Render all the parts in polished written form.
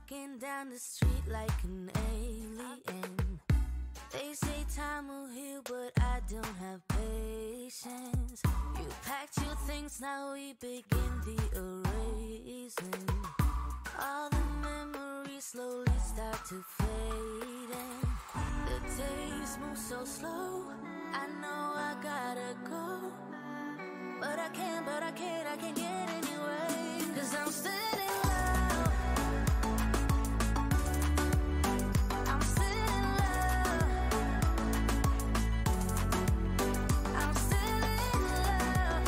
walking down the street like an alien. They say time will heal, but I don't have patience. You packed your things, now we begin the erasing. All the memories slowly start to fade in. The days move so slow, I know I gotta go. But I can't get anyway. 'Cause I'm still in love. I'm still in love. I'm still in love.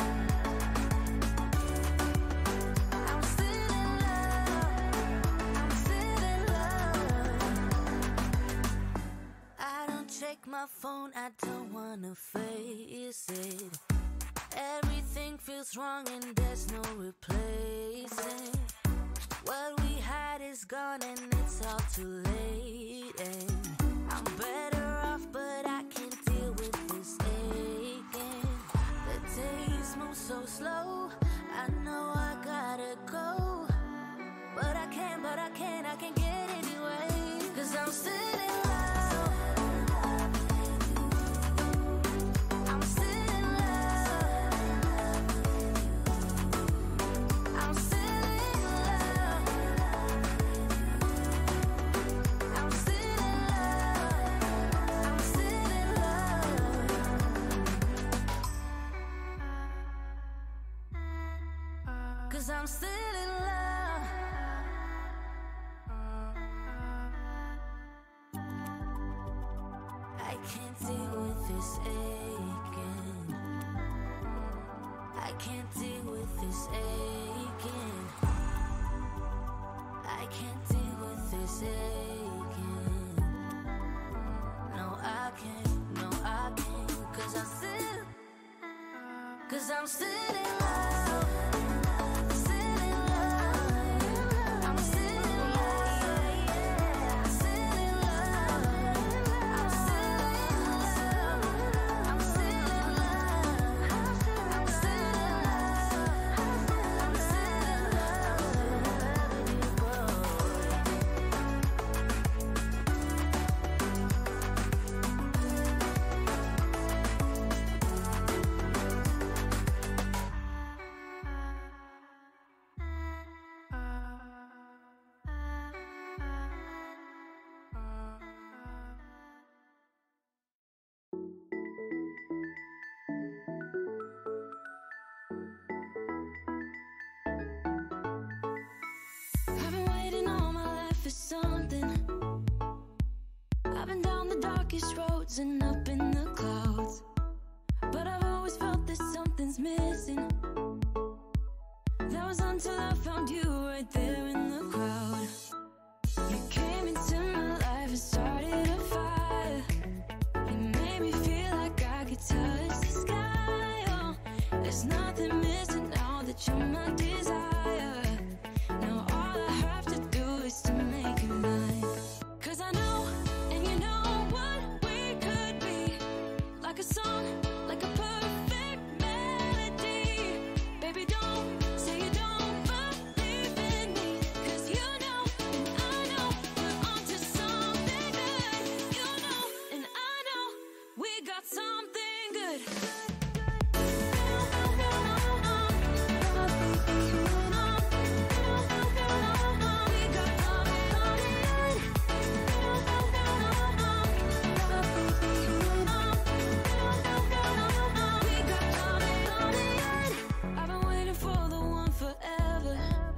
I'm still in love. I'm still in love. I don't check my phone, I don't wanna face it. Everything feels wrong and there's no replacing. What we had is gone and it's all too late. And I'm better off, but I can't deal with this aching. The days move so slow, I know I gotta go. But I can't get anyway. 'Cause I'm still in love. I'm still in love. I'm still in love. I'm still in love. I'm still in love. 'Cause I'm still in love. I can't deal with this aching. I can't deal with this aching. I can't deal with this aching. No, I can't. No, I can't. 'Cause I'm still in love. Still in love. I'm still in love. Still in love. I'm still in love. I'm still in love. I'm still in love. I'm still in I've been waiting all my life for something. I've been down the darkest roads and up in the clouds, but I've always felt that something's missing. That was until I found you right there in the crowd. You came into my life and started a fire. You made me feel like I could touch the sky. Oh, there's nothing missing now that you're my desire. Now all I have to do is to make you mine. 'Cause I know, and you know what we could be. Like a song, like a perfect melody. Baby, don't say you don't believe in me. 'Cause you know, and I know, we're onto something good. You know, and I know, we got something good. I've been waiting for the one forever.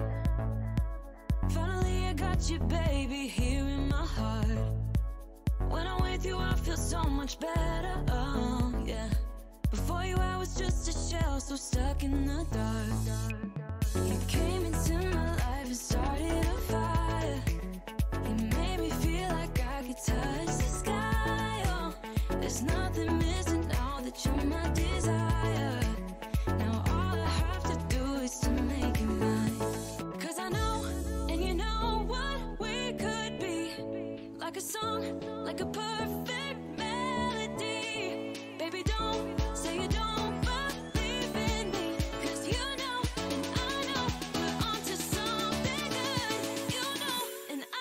Finally I got you, baby, here in my heart. When I'm with you I feel so much better, oh yeah. Before you I was just a shell, so stuck in the dark. You came into my life and started a fire. You made me feel like I could touch the sky. Oh, there's nothing missing now that you're my desire. Now all I have to do is to make you mine. 'Cause I know, and you know what we could be. Like a song, like a perfect melody. Baby, don't say you don't believe in me. 'Cause you know, and I know, we're onto something good. You know, and I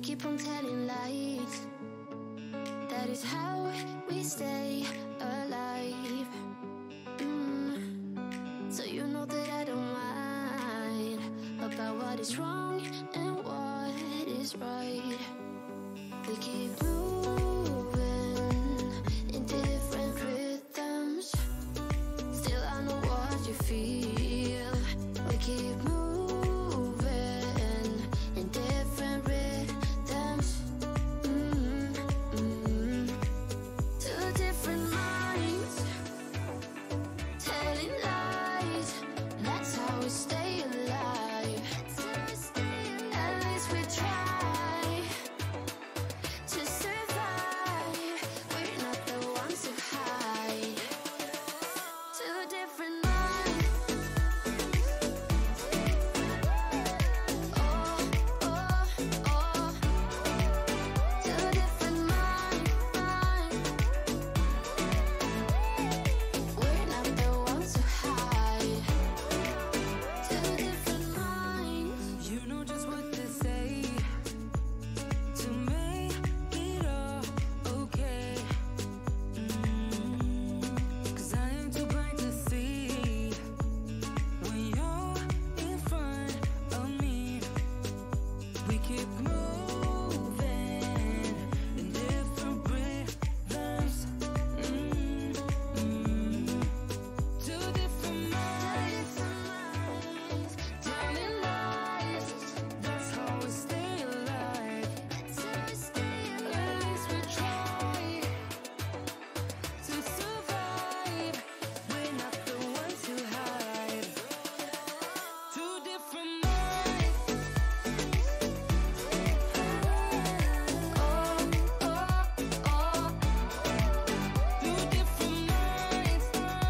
keep on telling lies. That is how we stay alive. So you know that I don't mind about what is wrong and what is right. We keep moving in different rhythms. Still I know what you feel. We keep moving in different rhythms. Two different minds telling lies. That's how we stay alive. At least we try to survive. We're not the ones who hide. Two different minds. Oh, oh, oh. Two different minds. We're not the ones who hide. Two different minds. You know just what to say to make it all okay. 'Cause I ain't too blind to see when you're in front of me. We keep moving in different rhythms. Two different minds telling lies. That's how we stay alive. At least we try to survive. We're not the ones who hide. Two different minds. Oh, oh, oh. Two different minds.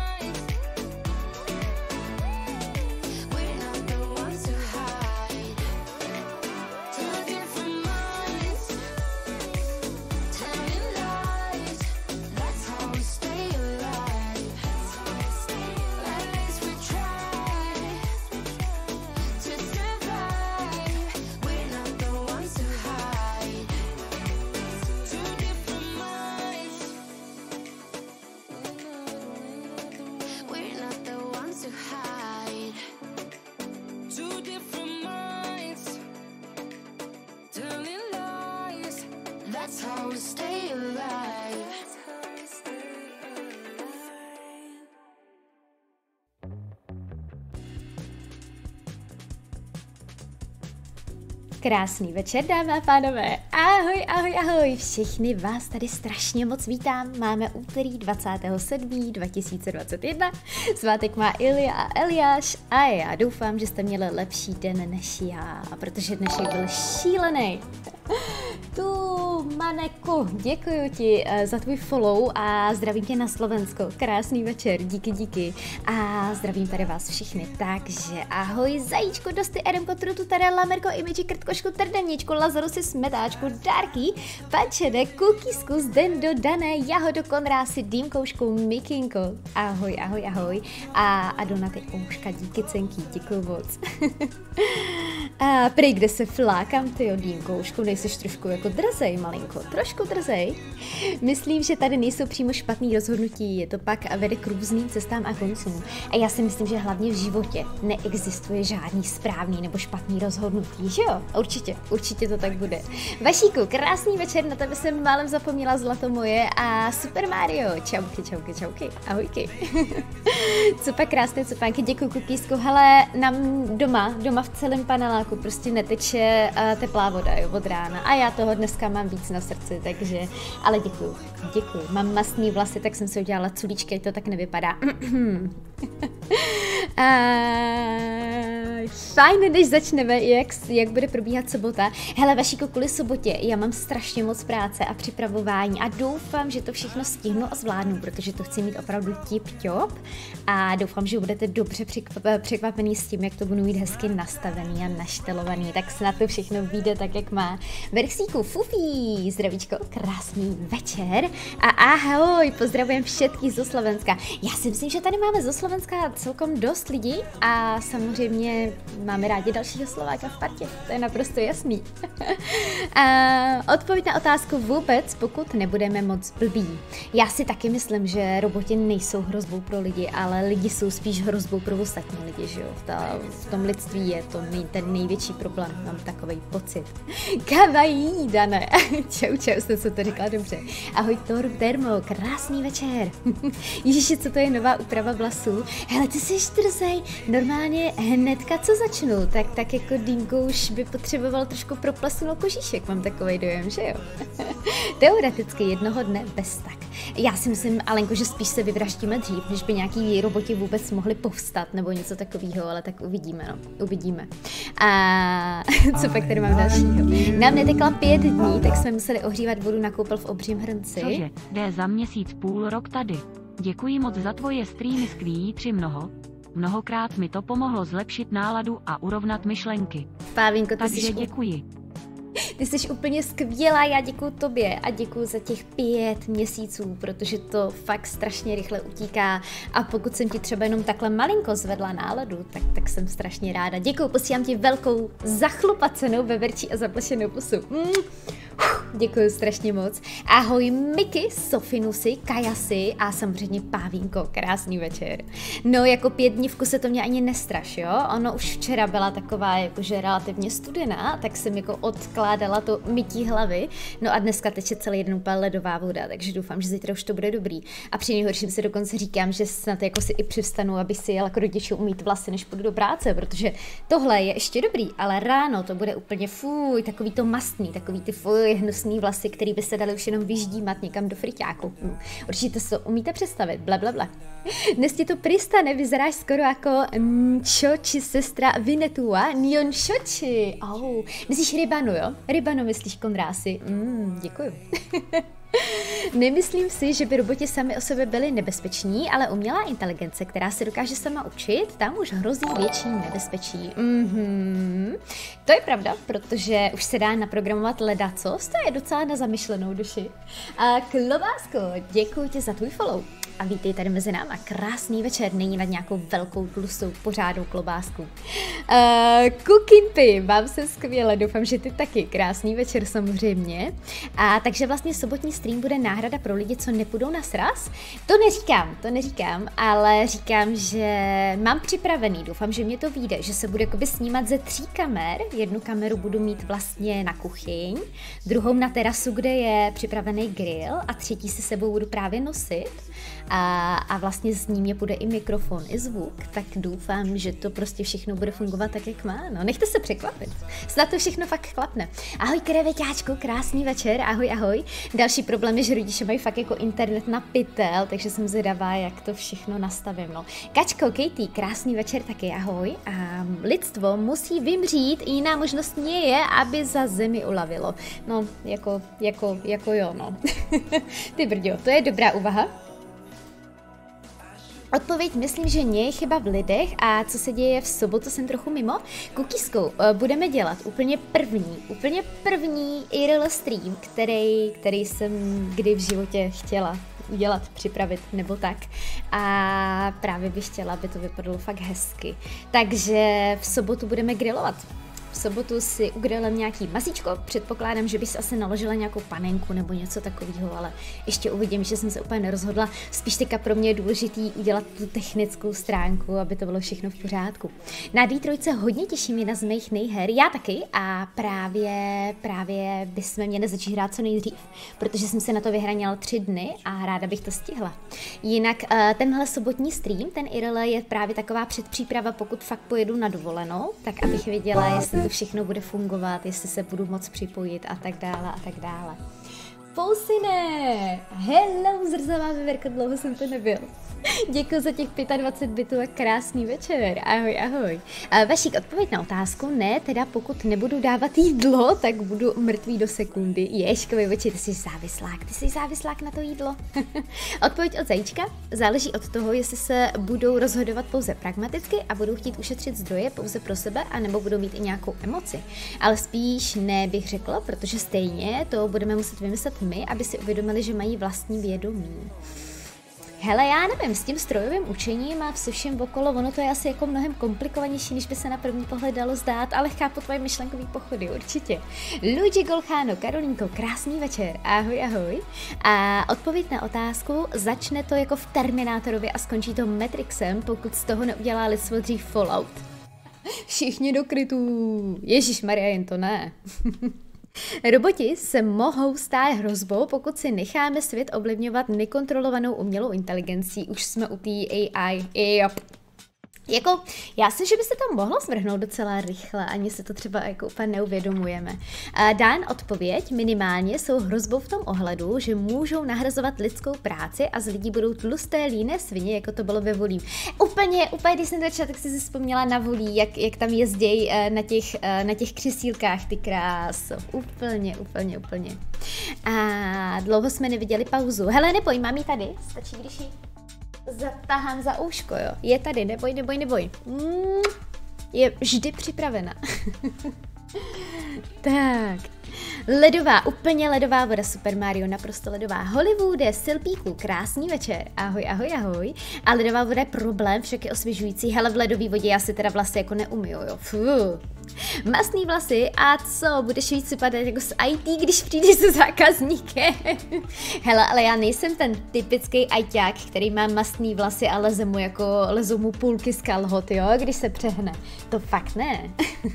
We're not the ones who hide. Two different minds telling lies. That's how we stay alive. At least we try to survive. We're not the ones who hide. Two different minds. We're not the ones who hide. Two different minds telling lies. That's how we stay alive. Krásný večer, dámy a pánové. Ahoj, ahoj, ahoj. Všechny vás tady strašně moc vítám. Máme úterý 27. 2021. Svátek má Ilia a Eliáš a já doufám, že jste měli lepší den než já, protože dnešek byl šílený. Tu, Maneku, děkuji ti za tvůj follow a zdravím tě na Slovensko. Krásný večer, díky. A zdravím tady vás všechny. Takže ahoj, zajíčku, dosty, Eremko, Trutu, tady, Lamerko, Imiči, Krtkošku, Trdeníčku, Lazarusy, Smetáčku, Darky, Pančede, Kukísku, Zdendo, Dané, Jahodo, Konrásy, Dýmkoušku, Mikinko. Ahoj, ahoj, ahoj. A Donaty, Ouška, díky cenky, děkuji moc. A prej, kde se flákám, tyjo, Dýmkoušku, nejseš trošku jako drzej, malinko, trošku drzej. Myslím, že tady nejsou přímo špatný rozhodnutí, je to pak vede k různým cestám a koncům. A já si myslím, že hlavně v životě neexistuje žádný správný nebo špatný rozhodnutí, že jo? Určitě to tak bude. Vašíku, krásný večer, na tebe jsem málem zapomněla, zlato moje, a Super Mario, čauky, ahojky. Co pak krásné copánky, děkuji Kukísku, hele, nám doma v celém paneláku prostě neteče teplá voda, jo, od rána, a já toho dneska mám víc na srdci, takže, ale děkuju, mám mastný vlasy, tak jsem si udělala culíčky, ať to tak nevypadá. Fajn, než začneme, jak bude probíhat sobota. Hele, Vašíko, kvůli sobotě já mám strašně moc práce a připravování a doufám, že to všechno stihnu a zvládnu, protože to chci mít opravdu tip-top a doufám, že budete dobře překvapený s tím, jak to budu mít hezky nastavený a naštelovaný, tak snad to všechno vyjde tak, jak má. Verxíku, fufí, zdravíčko, krásný večer a ahoj, pozdravujem všetkých zo Slovenska. Já si myslím, že tady máme zo Slovenska celkom dost lidí a samozřejmě máme rádi dalšího Slováka v partě, to je naprosto jasný. Odpověď na otázku vůbec, pokud nebudeme moc blbí. Já si taky myslím, že roboti nejsou hrozbou pro lidi, ale lidi jsou spíš hrozbou pro ostatní lidi, že jo? V tom lidství je to ten největší problém, mám takovej pocit. Kawaii, Dane. Čau, jsem se to řekla dobře. Ahoj, Termo, krásný večer. Ježiši, co to je nová úprava vlasů? Hele, ty jsi trzej, normálně hnedka co začnu, tak jako Dýmko už by potřeboval trošku proplesnout kožíšek, mám takovej dojem, že jo? Teoreticky jednoho dne bez tak. Já si myslím, Alenko, že spíš se vyvraždíme dřív, než by nějaký roboti vůbec mohli povstat, nebo něco takového, ale tak uvidíme, no, uvidíme. A co pak tady mám dalšího? Nám netekla 5 dní, tak jsme museli ohřívat vodu na koupel v obřím hrnci. Cože, jde za měsíc půl rok tady. Děkuji moc za tvoje streamy, skvělý 3 Mnohokrát mi to pomohlo zlepšit náladu a urovnat myšlenky. Pávinko, takže děkuji. Ty jsi úplně skvělá, já děkuju tobě a děkuju za těch 5 měsíců, protože to fakt strašně rychle utíká a pokud jsem ti třeba jenom takhle malinko zvedla náladu, tak jsem strašně ráda. Děkuju, posílám ti velkou zachlupacenou veverčí a zaplešenou pusu. Děkuju strašně moc. Ahoj Miky, Sofinusy, Kajasy a samozřejmě Pávínko, krásný večer. No jako 5 dní v kuse to mě ani nestraš, jo? Ono už včera byla taková jakože relativně studená, tak jsem jako odkládala to mytí hlavy, no a dneska teče celý jeden úplně ledová voda, takže doufám, že zítra už to bude dobrý. A při nejhorším si dokonce říkám, že snad jako si i přivstanu, abych si jela k rodičům umýt vlasy, než půjdu do práce, protože tohle je ještě dobrý, ale ráno to bude úplně fuj, takový to mastný, takový ty fuj, hnusný vlasy, který by se dali už jenom vyždímat někam do friťáku. Určitě se to umíte představit, blablabla. Dnes ti to pristane, vyzeráš skoro jako Choči, sestra Vinetua, Nion Chochi. Myslíš rybanu, jo? Rybanu myslíš, Konrásy? Děkuju. Nemyslím si, že by roboti sami o sobě byli nebezpeční, ale umělá inteligence, která se dokáže sama učit, tam už hrozí větší nebezpečí. To je pravda, protože už se dá naprogramovat ledacos, to je docela na zamyšlenou duši. A Klobásko, děkuji ti za tvůj follow. A vítej tady mezi náma, krásný večer, není nad nějakou velkou tlustou pořádnou klobásku. Kukinpy, mám se skvěle, doufám, že ty taky, krásný večer samozřejmě. A takže vlastně sobotní stream bude náhrada pro lidi, co nepůjdou na sraz? To neříkám, ale říkám, že mám připravený, doufám, že mě to vyjde, že se bude jakoby snímat ze 3 kamer, 1 kameru budu mít vlastně na kuchyň, druhou na terasu, kde je připravený grill a 3 si sebou budu právě nosit. A vlastně s ním je bude i mikrofon, i zvuk, tak doufám, že to prostě všechno bude fungovat tak, jak má. No, nechte se překvapit. Snad to všechno fakt klapne. Ahoj kreveťáčku, krásný večer, ahoj. Další problém je, že rodiče mají fakt jako internet na pytel, takže jsem zvědavá, jak to všechno nastavím. No. Kačko, Katie, krásný večer taky, ahoj. A lidstvo musí vymřít, jiná možnost mě je, aby za zemi ulavilo. No, jako jo, no. Ty brďo, to je dobrá úvaha. Odpověď myslím, že nie je chyba v lidech a co se děje v sobotu, jsem trochu mimo. Kukískou budeme dělat úplně první IRL stream, který jsem kdy v životě chtěla udělat, připravit nebo tak. A právě bych chtěla, aby to vypadalo fakt hezky. Takže v sobotu budeme grillovat. V sobotu si ugrilem nějaký masíčko, předpokládám, že bych si asi naložila nějakou panenku nebo něco takového, ale ještě uvidím, že jsem se úplně nerozhodla. Spíš teďka pro mě je důležitý udělat tu technickou stránku, aby to bylo všechno v pořádku. Na D3 hodně těším, jedna z mých nejher, já taky a právě bychom měli začít hrát co nejdřív, protože jsem se na to vyhranila 3 dny a ráda bych to stihla. Jinak tenhle sobotní stream, ten IRL je právě taková předpříprava, pokud fakt pojedu na dovolenou, tak abych věděla, jestli to všechno bude fungovat, jestli se budu moc připojit a tak dále. Pousine! Hello, zrzavá vyverka, dlouho jsem to nebyl. Děkuji za těch 25 bitů a krásný večer. Ahoj. Vašík, odpověď na otázku, ne, teda pokud nebudu dávat jídlo, tak budu mrtvý do sekundy. Ježkovi oči, ty jsi závislák na to jídlo. Odpověď od Zajíčka, záleží od toho, jestli se budou rozhodovat pouze pragmaticky a budou chtít ušetřit zdroje pouze pro sebe, anebo budou mít i nějakou emoci. Ale spíš ne bych řekla, protože stejně to budeme muset vymyslet my, aby si uvědomili, že mají vlastní vědomí. Hele, já nevím, s tím strojovým učením a se všem okolo, ono to je asi jako mnohem komplikovanější, než by se na první pohled dalo zdát, ale chápu tvoje myšlenkový pochody, určitě. Luigi Golcháno, Karolínko, krásný večer, ahoj, ahoj. A odpověď na otázku, začne to jako v Terminátorovi a skončí to Matrixem, pokud z toho neudělá lidstvo dřív Fallout. Všichni do krytů. Ježišmarja, jen to ne. Roboti se mohou stát hrozbou, pokud si necháme svět ovlivňovat nekontrolovanou umělou inteligencí. Už jsme u té AI. Yep. Jako, já si, že by se to mohlo zvrhnout docela rychle, ani se to třeba jako úplně neuvědomujeme. Dan odpověď, minimálně jsou hrozbou v tom ohledu, že můžou nahrazovat lidskou práci a z lidí budou tlusté líné svině, jako to bylo ve Volí. Úplně, když jsem to četla, tak jsem si vzpomněla na Volí, jak tam jezdějí na těch křesílkách, ty krás. Úplně. A dlouho jsme neviděli pauzu. Hele, neboj, mám ji tady, stačí, když ji zatahám za úško, jo. Je tady, neboj. Je vždy připravena. Tak. Ledová, úplně ledová voda, Super Mario, naprosto ledová. Hollywoode, Silpíku, krásný večer, ahoj. A ledová voda je problém, však je osvěžující. Hele, v ledové vodě já si teda vlasy jako neumiju, jo. Mastný vlasy a co, budeš víc vypadat jako z IT, když přijdeš se zákazníkem. Hele, ale já nejsem ten typický ajťák, který má mastný vlasy a lezou mu půlky z kalhot, jo, když se přehne. To fakt ne.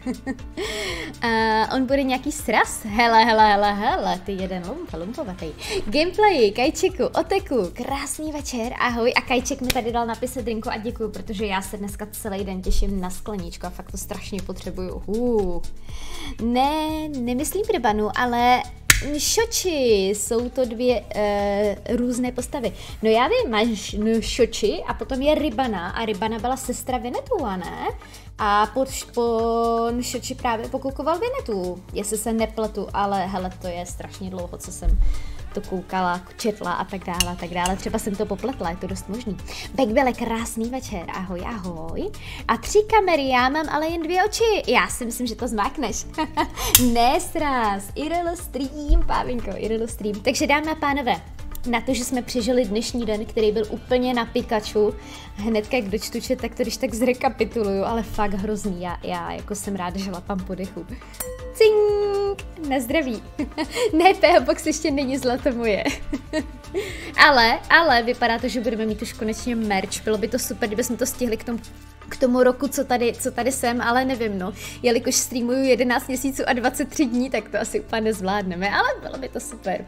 A on bude nějaký sraz? Hele, ty jeden lumpovatý. Gameplay, Kajčeku, Oteku, krásný večer, ahoj. A Kajček mi tady dal napis drinku a děkuju, protože já se dneska celý den těším na skleníčku a fakt to strašně potřebuju. Ne, nemyslím Rbanu, ale Šoči, jsou to dvě různé postavy. No já vím, máš Šoči a potom je Rybana a Rybana byla sestra Vinetua, ne? A po Šoči právě pokukoval Vinetu, jestli se nepletu, ale hele, to je strašně dlouho, co jsem to koukala, četla a tak dále. Třeba jsem to popletla, je to dost možný. Bekbele, krásný večer, ahoj. A 3 kamery, já mám ale jen 2 oči. Já si myslím, že to zmákneš. Nesraz, IRL stream, Pávinko, IRL stream. Takže dámy a pánové, na to, že jsme přežili dnešní den, který byl úplně na Pikachu, hnedka jak dočtu čet, tak to když tak zrekapituluju, ale fakt hrozný, já jako jsem ráda, že lapám po dechu. Cink, na zdraví. Ne, PH-box ještě není zlato moje. ale vypadá to, že budeme mít už konečně merch, bylo by to super, kdybychom to stihli k tomu roku, co tady jsem, ale nevím, no. Jelikož streamuju 11 měsíců a 23 dní, tak to asi úplně nezvládneme, ale bylo by to super.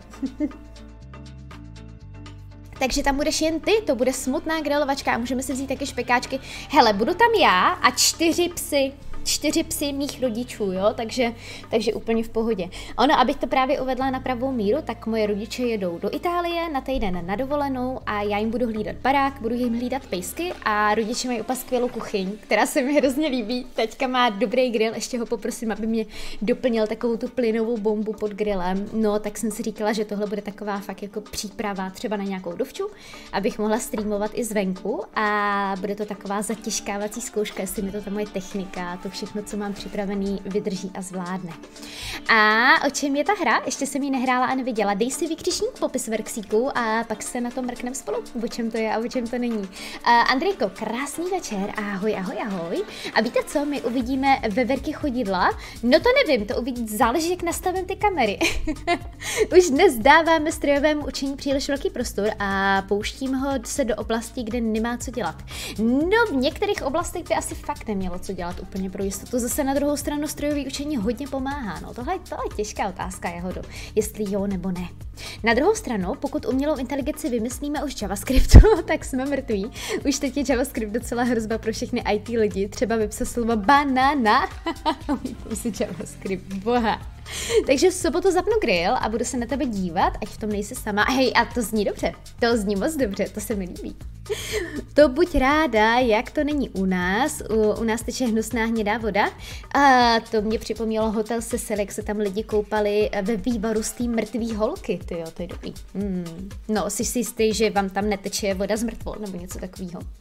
Takže tam budeš jen ty, to bude smutná grilovačka a můžeme si vzít taky špekáčky. Hele, budu tam já a 4 psy. 4 psy mých rodičů, jo, takže úplně v pohodě. Ono, abych to právě uvedla na pravou míru, tak moje rodiče jedou do Itálie na týden na dovolenou a já jim budu hlídat barák, budu jim hlídat pejsky a rodiče mají úplně skvělou kuchyň, která se mi hrozně líbí. Teďka má dobrý grill, ještě ho poprosím, aby mě doplnil takovou tu plynovou bombu pod grillem. No, tak jsem si říkala, že tohle bude taková fakt jako příprava třeba na nějakou dovču, abych mohla streamovat i zvenku a bude to taková zatěžkávací zkouška, jestli mi to ta moje technika, to všechno, co mám připravený, vydrží a zvládne. A o čem je ta hra? Ještě jsem ji nehrála a neviděla. Dej si vykřičník popis Verksíku a pak se na to mrknem spolu, o čem to je a o čem to není. Andrejko, krásný večer, ahoj. A víte co, my uvidíme ve Verky chodidla? No to nevím, to záleží, jak nastavím ty kamery. Už dnes dáváme strojovému učení příliš velký prostor a pouštím ho se do oblastí, kde nemá co dělat. No, v některých oblastech by asi fakt nemělo co dělat úplně pro jistotu. Zase na druhou stranu strojové učení hodně pomáhá. No, tohle je těžká otázka, Jahodo, jestli jo nebo ne. Na druhou stranu, pokud umělou inteligenci vymyslíme už JavaScriptu, tak jsme mrtví. Už teď je JavaScript docela hrozba pro všechny IT lidi. Třeba vypsat slovo banana. si JavaScript, boha. Takže v sobotu zapnu grill a budu se na tebe dívat, ať v tom nejsi sama. Hej, a to zní dobře, to zní moc dobře, to se mi líbí. To buď ráda, jak to není u nás. U nás teče hnusná hnědá voda. A to mě připomnělo hotel Cecil, jak se tam lidi koupali ve vývaru z té mrtvý holky. Tyjo, to je dobrý. No, jsi si jistý, že vám tam neteče voda z mrtvol nebo něco takového.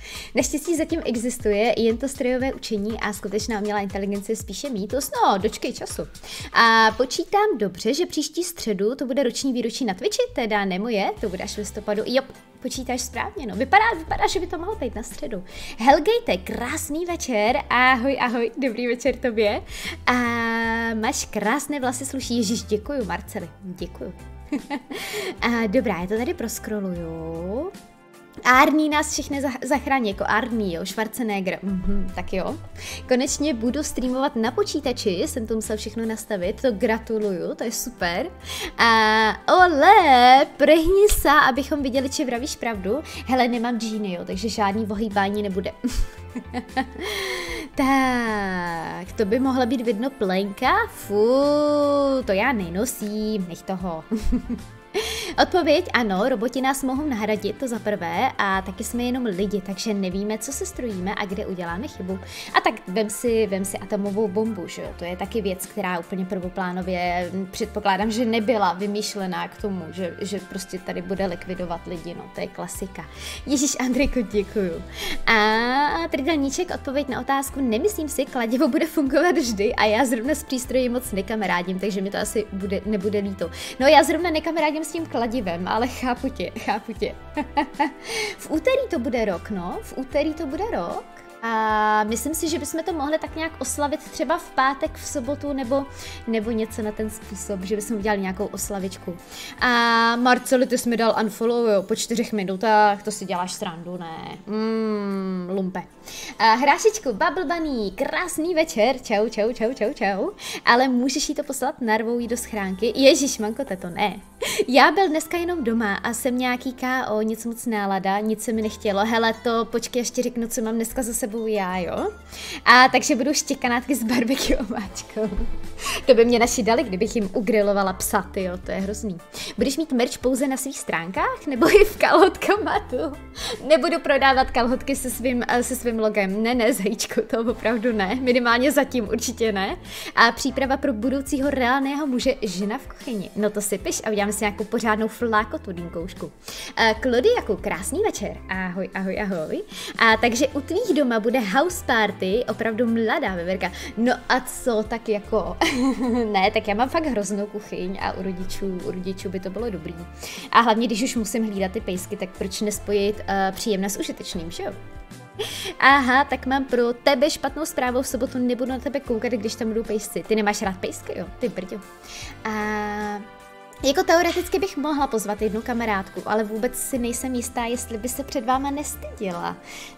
Naštěstí zatím existuje jen to strojové učení a skutečná umělá inteligence je spíše mýtus. No, dočkej času. A počítám dobře, že příští středu to bude roční výročí na Twitchi, teda nemoje, to bude až v listopadu. Jo, počítáš správně, no. Vypadá, že by to mohlo být na středu. Helgejte, krásný večer, ahoj, dobrý večer tobě. A máš krásné vlasy, sluší, ježiš, děkuju, Marceli, děkuju. A dobrá, já to tady proskroluju. Arnie nás všechny zachrání, jako Arnie, jo, Schwarzenegger, tak jo. Konečně budu streamovat na počítači, jsem to musel všechno nastavit, to gratuluju, to je super. A ole, prhni se, abychom viděli, či vravíš pravdu. Hele, nemám džíny, jo, takže žádný ohýbání nebude. Tak, to by mohla být vidno plenka? To já nenosím, nech toho. Odpověď ano, roboti nás mohou nahradit, to za prvé, a taky jsme jenom lidi, takže nevíme, co se strojíme a kde uděláme chybu. A tak vem si atomovou bombu, že jo, to je taky věc, která úplně prvoplánově předpokládám, že nebyla vymýšlená k tomu, že prostě tady bude likvidovat lidi, no, to je klasika. Ježíš, Andrejko, děkuju. A Tridelníček, odpověď na otázku, nemyslím si, kladivo bude fungovat vždy a já zrovna s přístroji moc nekamarádím, takže mi to asi nebude líto. No, já zrovna nekamarádím s tím kladivem, ale chápu tě. V úterý to bude rok, no, A myslím si, že bychom to mohli tak nějak oslavit třeba v pátek, v sobotu, nebo něco na ten způsob, že bychom udělali nějakou oslavičku. A Marceli, ty jsi mi dal unfollow, jo, po 4 minutách, to si děláš srandu, ne? Lumpe. Hrášičku, Bubble Bunny, krásný večer, čau. Ale můžeš jí to poslat, narvou jí do schránky. Ježíš, manko, to ne. Já byl dneska jenom doma a jsem nějaký KO, nic moc nálada, nic se mi nechtělo. Hele, to počkej, ještě řeknu, co mám dneska za sebou já, jo? A takže budu štěkanátky s barbecue omáčkou. To by mě naši dali, kdybych jim ugrilovala psa, jo, to je hrozný. Budeš mít merch pouze na svých stránkách, nebo i v kalhotkomatu? Nebudu prodávat kalhotky se svým logem, ne, zajíčku, to opravdu ne, minimálně zatím určitě ne. A příprava pro budoucího reálného muže, žena v kuchyni. No to si piš a uděláme si nějakou pořádnou flákotu, Dinkoušku. Klody, jako krásný večer, ahoj. A takže u tvých doma bude house party, opravdu mladá veverka. No a co, tak jako, ne, tak já mám fakt hroznou kuchyň a u rodičů by to bylo dobrý. A hlavně, když už musím hlídat ty pejsky, tak proč nespojit příjemné s užitečným, že jo? Aha, tak mám pro tebe špatnou zprávu, v sobotu nebudu na tebe koukat, když tam budou pejsci. Ty nemáš rád pejsky, jo? Ty brďo. A jako teoreticky bych mohla pozvat jednu kamarádku, ale vůbec si nejsem jistá, jestli by se před váma nestyděla.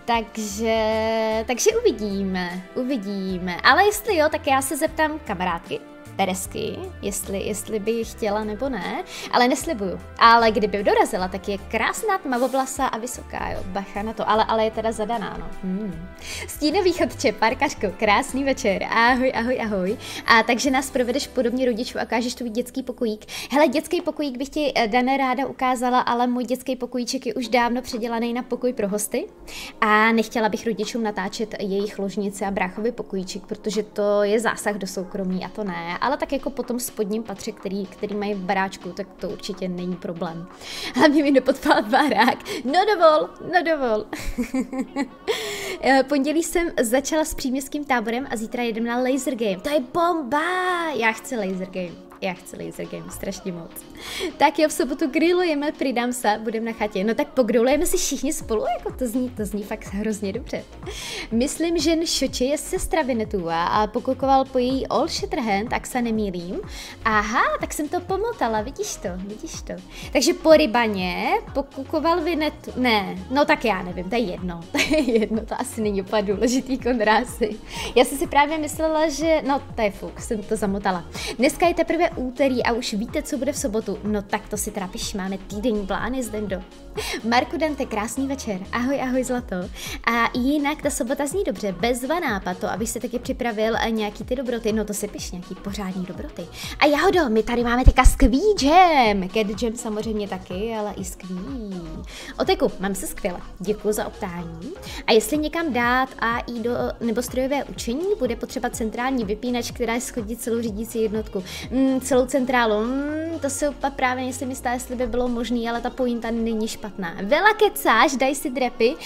Takže uvidíme. Ale jestli jo, tak já se zeptám kamarádky, Teresky, jestli by ji chtěla nebo ne, ale neslibuju. Ale kdyby dorazila, tak je krásná, tmavovlasá a vysoká, jo, bacha na to, ale je teda zadaná, no. Stínový chodče, parkařko, krásný večer, ahoj. A takže nás provedeš podobně rodičů a kážeš tu dětský pokojík. Hele, dětský pokojík bych ti, Dané, ráda ukázala, ale můj dětský pokojíček je už dávno předělaný na pokoj pro hosty a nechtěla bych rodičům natáčet jejich ložnice a bráchový pokojíček, protože to je zásah do soukromí a to ne. Ale tak jako po tom spodním patře, který mají v baráčku, tak to určitě není problém. Hlavně mi nepodpál barák. No dovol. Pondělí jsem začala s příměstským táborem a zítra jedem na laser game. To je bomba! Já chci laser game, strašně moc. Tak jo, v sobotu grillujeme, přidám se, budeme na chatě. No tak pogrillujeme si všichni spolu, jako to zní fakt hrozně dobře. Myslím, že Šoči je sestra Vinetůva a pokukoval po její All Shatterhand, tak se nemýlím. Aha, tak jsem to pomotala, vidíš to. Takže po rybaně pokukoval Vinetu, ne, no tak já nevím, to je jedno, to asi není úplně důležitý kontrásy. Já jsem si právě myslela, že, no to je fuk, jsem to zamotala. Dneska je teprve úterý a už víte, co bude v sobotu. No tak to si teda piš, máme týdenní plány s Dendo. Marku Dante, krásný večer. Ahoj zlato. A jinak ta sobota zní dobře, bezva nápad to, abych se taky připravil nějaký ty dobroty. No to si piš, nějaký pořádný dobroty. A Jahodo, my tady máme teďka skví jam. Cat jam samozřejmě taky, ale i skví. Oteku, mám se skvěle. Děkuji za optání. A jestli někam mám dát AI nebo strojové učení, bude potřeba centrální vypínač, která schodí celou řídící jednotku. Celou centrálu. To se právě nejsem jistá, jestli by bylo možné, ale ta pointa není špatná. Vela kecáš, daj si drepy.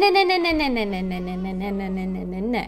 Ne.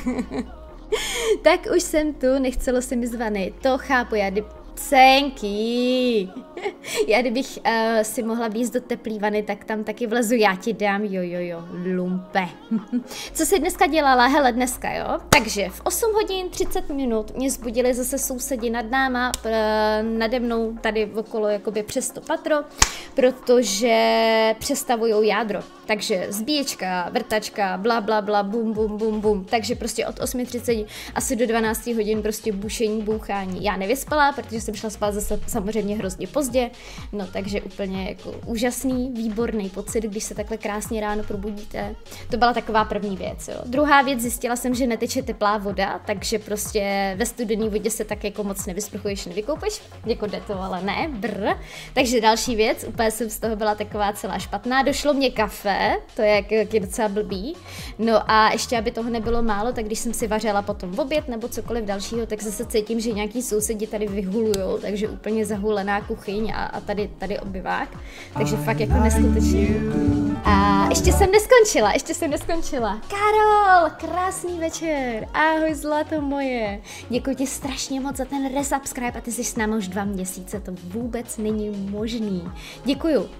Tak už jsem tu, nechcelo se mi zvany. To chápu, Cenky. Já kdybych si mohla víc do teplý vany, tak tam taky vlezu, já ti dám, jo, lumpe. Co jsi dneska dělala? Hele, dneska, jo? Takže v 8 hodin 30 minut mě zbudili zase sousedi nad náma, nade mnou tady okolo jakoby přes to patro, protože přestavujou jádro. Takže zbíječka, vrtačka, bla, bla, bla, bum. Takže prostě od 8:30 asi do 12 hodin prostě bušení, bouchání. Já nevyspala, protože jsem šla spát zase samozřejmě hrozně pozdě, no takže úplně jako úžasný, výborný pocit, když se takhle krásně ráno probudíte. To byla taková první věc, jo. Druhá věc, zjistila jsem, že neteče teplá voda, takže prostě ve studené vodě se tak jako moc nevysprchuješ, nevykoupeš, jako jde to, ale ne, Takže další věc, úplně jsem z toho byla taková celá špatná, došlo mě kafe, to je jak docela blbý, no a ještě aby toho nebylo málo, tak když jsem si vařila potom v oběd nebo cokoliv dalšího, tak zase cítím, že nějaký sousedi tady vyhulujou, takže úplně zahulená kuchyň a tady obyvák, takže fakt jako neskutečně. A ještě jsem neskončila. Karol, krásný večer, ahoj zlato moje. Děkuji ti strašně moc za ten resubscribe a ty jsi s námi už 2 měsíce, to vůbec není možný. Děkuju.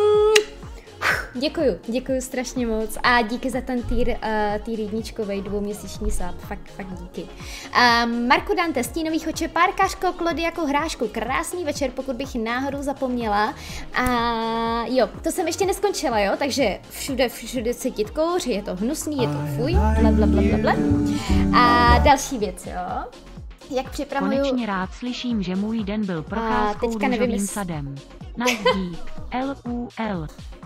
Děkuju strašně moc a díky za ten týr jedničkovej 2měsíční sub, fakt díky. Marko Dante, stínový choče, párkařko, Klody jako hrášku, krásný večer, pokud bych náhodou zapomněla. A jo, to jsem ještě neskončila, jo, takže všude cítit kouř, je to hnusný, je to fuj, blablabla. A další věc, jo. Jak připravuju... Konečně rád slyším, že můj den byl procházkou růžovým sadem. Nice dík, LUL.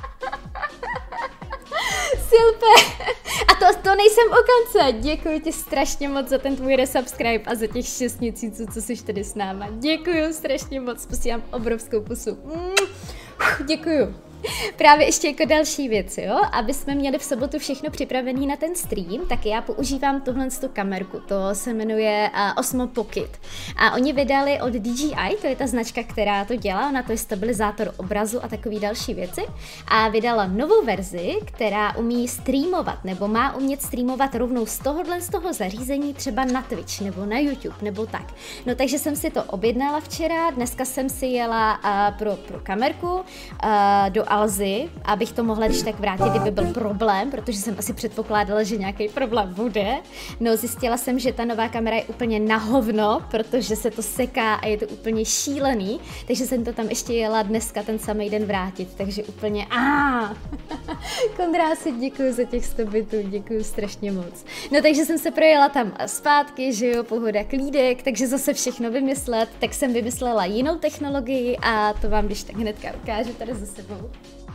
Silpe! A to nejsem o konce. Děkuji ti strašně moc za ten tvůj resubscribe a za těch 6 měsíců, co jsi tady s náma. Děkuji strašně moc, posílám obrovskou pusu. Děkuju. Právě ještě jako další věc, jo, aby jsme měli v sobotu všechno připravený na ten stream, tak já používám tuhle kamerku, to se jmenuje Osmo Pocket a oni vydali od DJI, to je ta značka, která to dělá, ona to je stabilizátor obrazu a takový další věci a vydala novou verzi, která umí streamovat, nebo má umět streamovat rovnou z toho zařízení třeba na Twitch, nebo na YouTube, nebo tak. No takže jsem si to objednala včera, dneska jsem si jela pro kamerku do Alzy, abych to mohla když tak vrátit, kdyby byl problém, protože jsem asi předpokládala, že nějaký problém bude. No zjistila jsem, že ta nová kamera je úplně na hovno, protože se to seká a je to úplně šílený, takže jsem to tam ještě jela dneska ten samý den vrátit, takže úplně Kondrási, děkuji za těch 100 bitů, děkuji strašně moc. No takže jsem se projela tam zpátky, že jo, pohoda, klídek, takže zase všechno vymyslet, tak jsem vymyslela jinou technologii a to vám když tak hnedka ukážu tady za sebou.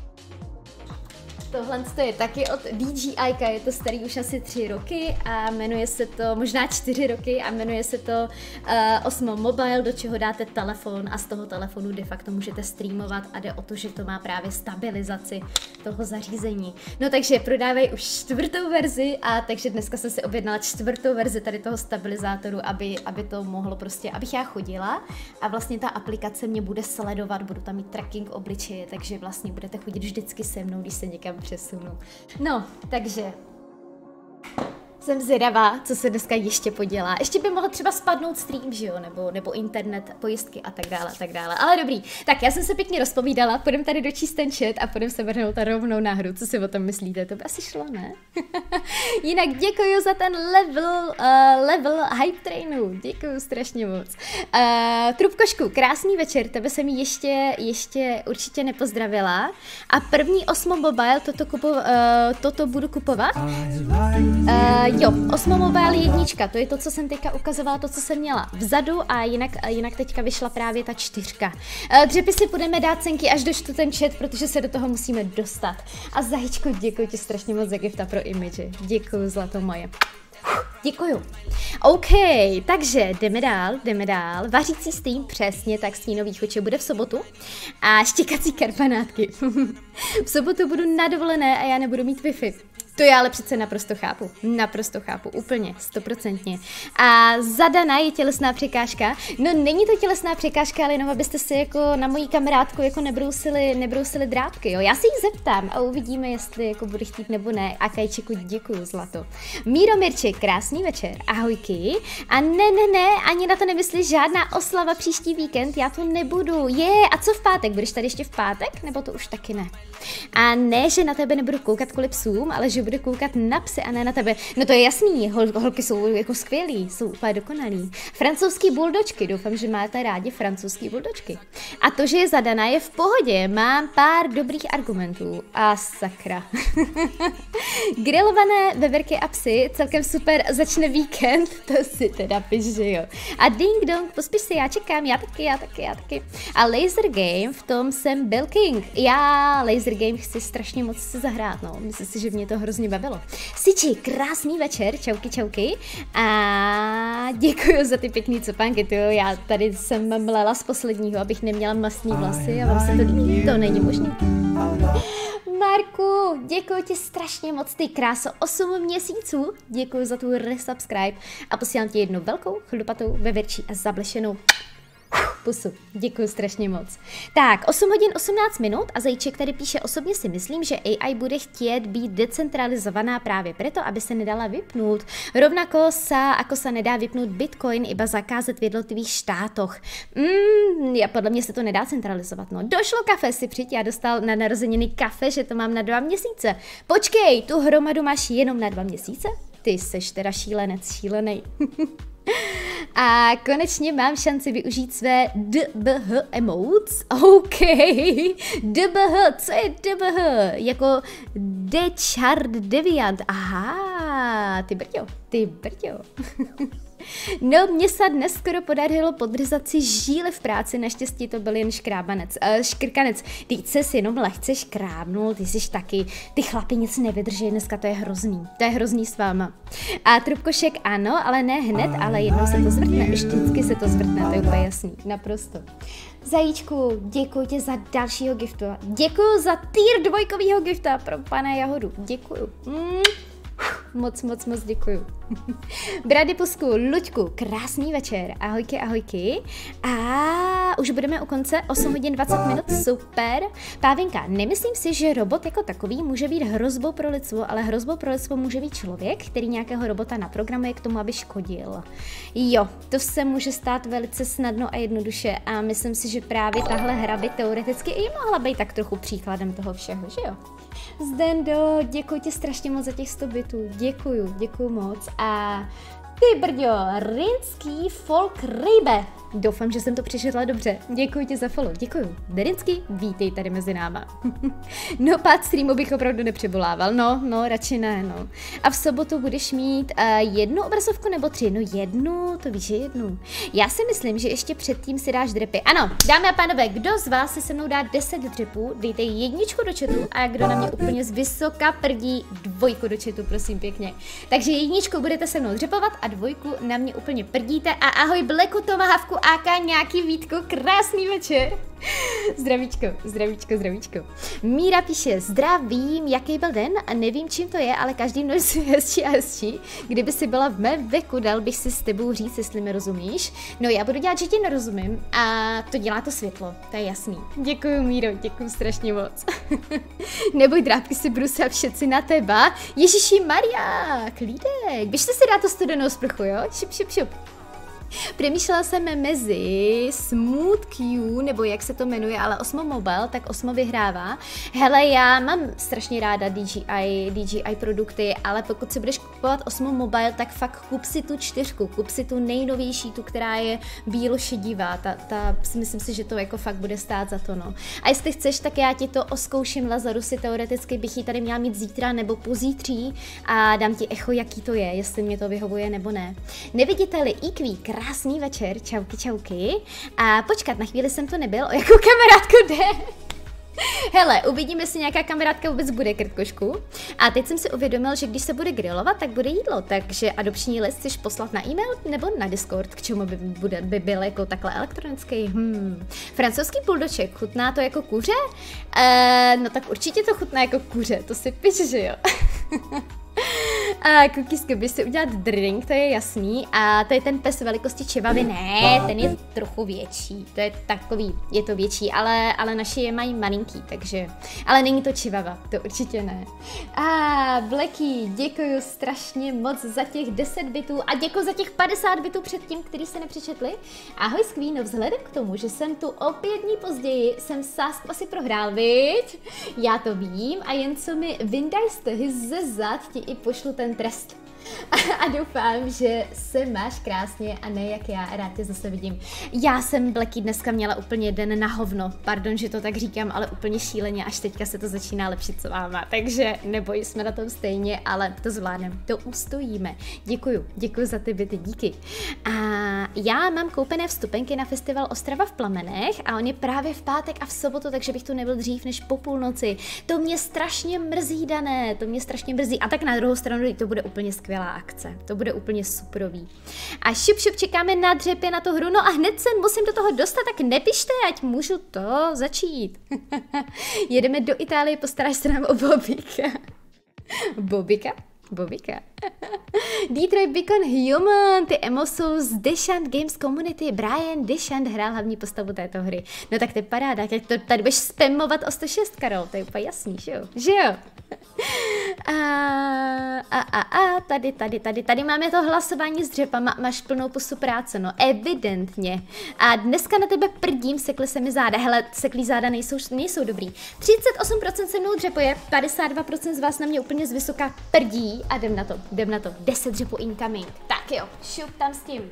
Tohle je taky od DJI, je to starý už asi 3 roky a jmenuje se to, možná 4 roky a jmenuje se to Osmo Mobile, do čeho dáte telefon a z toho telefonu de facto můžete streamovat a jde o to, že to má právě stabilizaci toho zařízení. No takže prodávají už 4. verzi a takže dneska jsem si objednala 4. verzi tady toho stabilizátoru, aby to mohlo prostě, abych já chodila a vlastně ta aplikace mě bude sledovat, budu tam mít tracking obličeje, takže vlastně budete chodit vždycky se mnou, když se někam přesunu. No, takže jsem zvědavá, co se dneska ještě podělá. Ještě by mohl třeba spadnout stream, že jo, nebo internet, pojistky a tak dále. Ale dobrý, tak já jsem se pěkně rozpovídala, půjdem tady dočíst ten chat a půjdem se vrhnout rovnou na hru. Co si o tom myslíte? To by asi šlo, ne? Jinak děkuji za ten level hype trainu. Děkuji strašně moc. Trubkošku, krásný večer, tebe jsem ještě určitě nepozdravila. A první Osmo Mobile, toto budu kupovat. Jo, Osmo Mobile 1, to je to, co jsem teďka ukazovala, to, co jsem měla vzadu a jinak teďka vyšla právě ta 4. Dřepy si budeme dát cenky, až dočtu ten chat, protože se do toho musíme dostat. A Zajíčku, děkuji ti strašně moc za gifta pro image. Děkuji, zlato moje. Děkuju. OK, takže jdeme dál. Vařící stream, přesně tak, stínový choče bude v sobotu. A štěkací karpanátky. V sobotu budu na dovolené a já nebudu mít Wi-Fi. To já ale přece naprosto chápu, úplně, 100%. A zadaná je tělesná překážka. No není to tělesná překážka, ale jenom abyste si jako na mojí kamarádku jako nebrousili drátky, jo. Já si jí zeptám a uvidíme, jestli jako bude chtít nebo ne. A Kajčiku, děkuju, zlato. Míro Mirček, krásný večer, ahojky. A ne, ani na to nemyslíš, žádná oslava příští víkend, já to nebudu. A co v pátek, budeš tady ještě v pátek, nebo to už taky ne? A ne, že na tebe nebudu koukat kvůli psům, ale že budu koukat na psy a ne na tebe. No to je jasný, holky jsou jako skvělý, jsou úplně dokonalý. Francouzský buldočky, doufám, že máte rádi francouzský buldočky. A to, že je zadaná, je v pohodě, mám pár dobrých argumentů. A sakra. Grilované veverky a psy, celkem super, začne víkend, to si teda piš, že jo. A ding dong, pospíš si, já čekám, já taky. A laser game, v tom jsem byl king. Já laser game chci strašně moc se zahrát, no. Myslím si, že mě to hrozně bavilo. Siči, krásný večer, čauky. A děkuji za ty pěkný copánky, tyjo. Já tady jsem mlela z posledního, abych neměla mastný vlasy a vám se to líbí. To není možné. Marku, děkuji ti strašně moc, ty kráso, 8 měsíců, děkuji za tu resubscribe a posílám ti jednu velkou, chlupatou, veverčí a zablešenou pusu. Děkuji strašně moc. Tak, 8 hodin 18 minut a Zajíček tady píše, osobně si myslím, že AI bude chtět být decentralizovaná právě proto, aby se nedala vypnout. Rovnako jako se nedá vypnout Bitcoin, iba zakázat v jednotlivých štátoch. Podle mě se to nedá centralizovat. No, došlo kafe, si přijď, já dostal na narozeniny kafe, že to mám na 2 měsíce. Počkej, tu hromadu máš jenom na 2 měsíce? Ty seš teda šílenej. A konečně mám šanci využít své DBH emotes. OK. DBH, co je DBH? Jako Dechard Deviant. Aha, ty brďo. No, mně se dnes skoro podařilo podřezat si žíly v práci, naštěstí to byl jen škrkanec. Teď ses jenom lehce škrábnul, ty jsi taky, ty chlapi nic nevydrží, dneska to je hrozný s váma. A Trubkošek ano, ale ne hned, ale jednou se to zvrtne, vždycky se to zvrtne, to je úplně jasný, naprosto. Zajíčku, děkuji ti za dalšího giftu, děkuji za tier 2 gifta pro pana Jahodu, děkuji. Moc děkuju. Brady Pusku, Luďku, krásný večer, ahojky. A už budeme u konce, 8 hodin 20 minut, super. Pávinka, nemyslím si, že robot jako takový může být hrozbou pro lidstvo, ale hrozbou pro lidstvo může být člověk, který nějakého robota naprogramuje k tomu, aby škodil. Jo, to se může stát velice snadno a jednoduše a myslím si, že právě tahle hra by teoreticky i mohla být tak trochu příkladem toho všeho, že jo? Zdendo, děkuji ti strašně moc za těch 100 bitů, děkuju moc a ty brďo, Rinský Folk Rybe. Doufám, že jsem to přečetla dobře. Děkuji ti za follow, děkuju. Derinsky, vítej tady mezi náma. No, pád streamu bych opravdu nepřebolával, no, radši ne, no. A v sobotu budeš mít 1 obrazovku nebo 3? No 1, to víš, že 1. Já si myslím, že ještě předtím si dáš dripy. Ano, dámy a pánové, kdo z vás si se mnou dá 10 dripů, dejte 1 do chatu a kdo na mě úplně z vysoka prdí 2 do chatu, prosím pěkně. Takže 1 budete se mnou dřepovat a 2 na mě úplně prdíte a ahoj Bleku Tomahawku AK nějaký Vítku, krásný večer. Zdravíčko. Míra píše, zdravím, jaký byl den a nevím, čím to je, ale každý dnem je hezčí. Kdyby si byla v mém věku, dal bych si s tebou říct, jestli mi rozumíš. No, já budu dělat, že ti nerozumím a to dělá to světlo, to je jasný. Děkuju, Míro, děkuju strašně moc. Neboj, drápky si budu se všetci na teba. Ježiši Maria, klídek, běžte si dát to studenou sprchu, jo? Šup. Přemýšlela jsem mezi Smooth Q, nebo jak se to jmenuje, ale Osmo Mobile, tak Osmo vyhrává. Hele, já mám strašně ráda DJI produkty, ale pokud si budeš kupovat Osmo Mobile, tak fakt kup si tu 4, kup si tu nejnovější, tu, která je bílo-šedivá, ta myslím si, že to jako fakt bude stát za to, no. A jestli chceš, tak já ti to oskouším, Lazarusy, teoreticky bych ji tady měla mít zítra nebo pozítří a dám ti echo, jaký to je, jestli mě to vyhovuje nebo ne. Nevidíte-li IQ, krásný večer, čauky. A počkat, na chvíli jsem to nebyl, o jakou kamarádku jde? Hele, uvidíme, jestli nějaká kamarádka vůbec bude, Krtkošku. A teď jsem si uvědomil, že když se bude grillovat, tak bude jídlo, takže adopční list chceš poslat na e-mail nebo na Discord, k čemu by byl jako takhle elektronický. Francouzský buldoček, chutná to jako kuře? No tak určitě to chutná jako kuře, to si piš, že jo? A Cookiesku, by si udělat drink, to je jasný. A to je ten pes velikosti čivavy. Ne, ten je trochu větší. To je takový, je to větší, ale naši je mají malinký, takže... Ale není to čivava, to určitě ne. A Blacky, děkuju strašně moc za těch 10 bitů a děkuju za těch 50 bitů předtím, který se nepřečetli. Ahoj Skvíno, vzhledem k tomu, že jsem tu o 5 dní později, jsem sázku asi prohrál, viď? Já to vím a jen co mi vyndaj stehy ze zad, ti i pošlu ten trest. A doufám, že se máš krásně a ne jak já, rád tě zase vidím. Já jsem Blacky dneska měla úplně den na hovno, pardon, že to tak říkám, ale úplně šíleně, až teďka se to začíná lepšit s váma, takže neboj, jsme na tom stejně, ale to zvládneme, to ustojíme. Děkuju za ty byty, díky. A já mám koupené vstupenky na festival Ostrava v plamenech a on je právě v pátek a v sobotu, takže bych tu nebyl dřív než po půlnoci. To mě strašně mrzí, Dané, to mě strašně mrzí. A tak na druhou stranu to bude úplně skvělá akce, to bude úplně superový. A šup čekáme na dřepě na tu hru, no a hned se musím do toho dostat, tak nepište, ať můžu to začít. Jedeme do Itálie, postaráš se nám o Bobika. Bobika. Detroit Beacon Human, ty emo jsou z Deshant Games Community. Brian Deshant hrál hlavní postavu této hry. No tak to je paráda, jak to tady budeš spamovat o 106, Karol, to je úplně jasný, že jo? Že jo? Tady máme to hlasování s dřepama, máš plnou pusu práce, no evidentně. A dneska na tebe prdím, sekly se mi záda, hele, seklý záda nejsou dobrý. 38% se mnou dřepuje, 52% z vás na mě úplně z vysoká prdí a jdem na to, 10 dřepů incoming. Tak jo, šup tam s tím.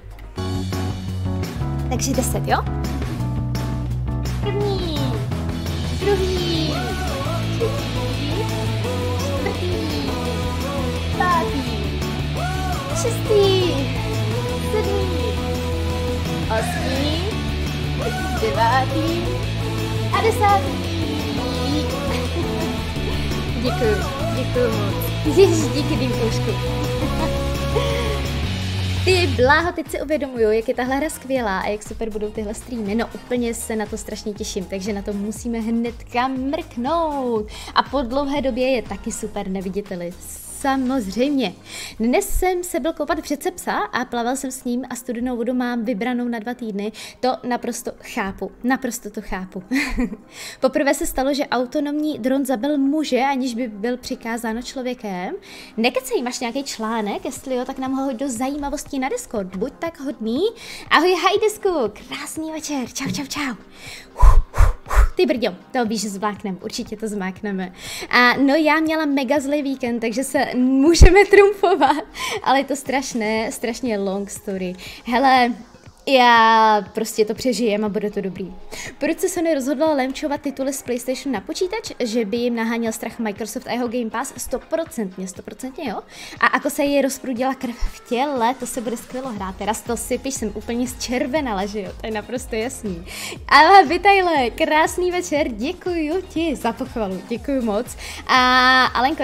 Takže 10, jo? První, druhý, čtvrtý, pátý, šestý, sedmý, osmý, devátý a 10. Děkuju moc. Ježiš, díky Dýmkoušku. Ty bláho, teď si uvědomuju, jak je tahle hra skvělá a jak super budou tyhle streamy. No úplně se na to strašně těším, takže na to musíme hnedka mrknout. A po dlouhé době je taky super, nevidíte-li. Samozřejmě. Dnes jsem se byl koupat v řece psa a plaval jsem s ním a studenou vodu mám vybranou na 2 týdny. To naprosto to chápu. Poprvé se stalo, že autonomní dron zabil muže, aniž by byl přikázáno člověkem. Nekecej, máš nějaký článek? Jestli jo, tak nám ho hoď do zajímavostí na Discord. Buď tak hodný. Ahoj, Hajdisku, krásný večer, čau. Ty brďo, to víš, zmákneme, určitě to zmákneme. A no já měla mega zlý víkend, takže se můžeme trumfovat, ale je to strašně long story. Hele, já prostě to přežijem a bude to dobrý. Proč se Sony rozhodla launchovat tituly z PlayStation na počítač? Že by jim naháněl strach Microsoft a jeho Game Pass? 100% jo. A ako se jí rozprudila krev v těle, to se bude skvělo hrát. Teraz to sypíš, jsem úplně zčervenala, že jo, to je naprosto jasný. Ale vitajle, krásný večer, děkuju ti za pochvalu, děkuju moc. A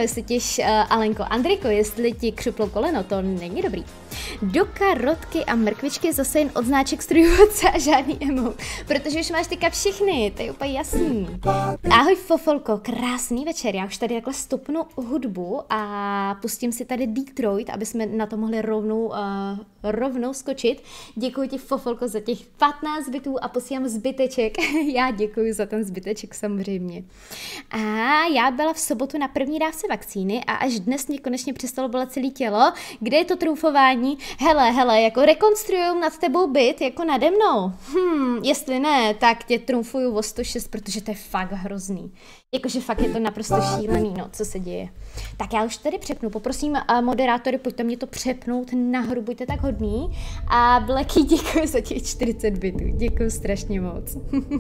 Andriko, jestli ti křuplo koleno, to není dobrý. Do karotky a mrkvičky zase jen odznáček strujůvce a žádný emote, protože už máš teďka všechny, to je úplně jasný. Ahoj Fofolko, krásný večer, já už tady takhle stopnu hudbu a pustím si tady Detroit, aby jsme na to mohli rovnou skočit. Děkuji ti Fofolko za těch 15 bitů a posílám zbyteček. Já děkuji za ten zbyteček samozřejmě. A já byla v sobotu na první dávce vakcíny a až dnes mě konečně přestalo bolet celé tělo. Kde je to trumfování? Hele, jako rekonstruujou nad tebou byt, jako nade mnou. Jestli ne, tak tě trumfuju o 106, protože to je fakt hrozný. Jakože fakt je to naprosto šílený, no, co se děje. Tak já už tady přepnu, poprosím moderátory, pojďte mě to přepnout nahoru, buďte tak hodný. A Blacky, děkuji za těch 40 bitů, děkuji strašně moc.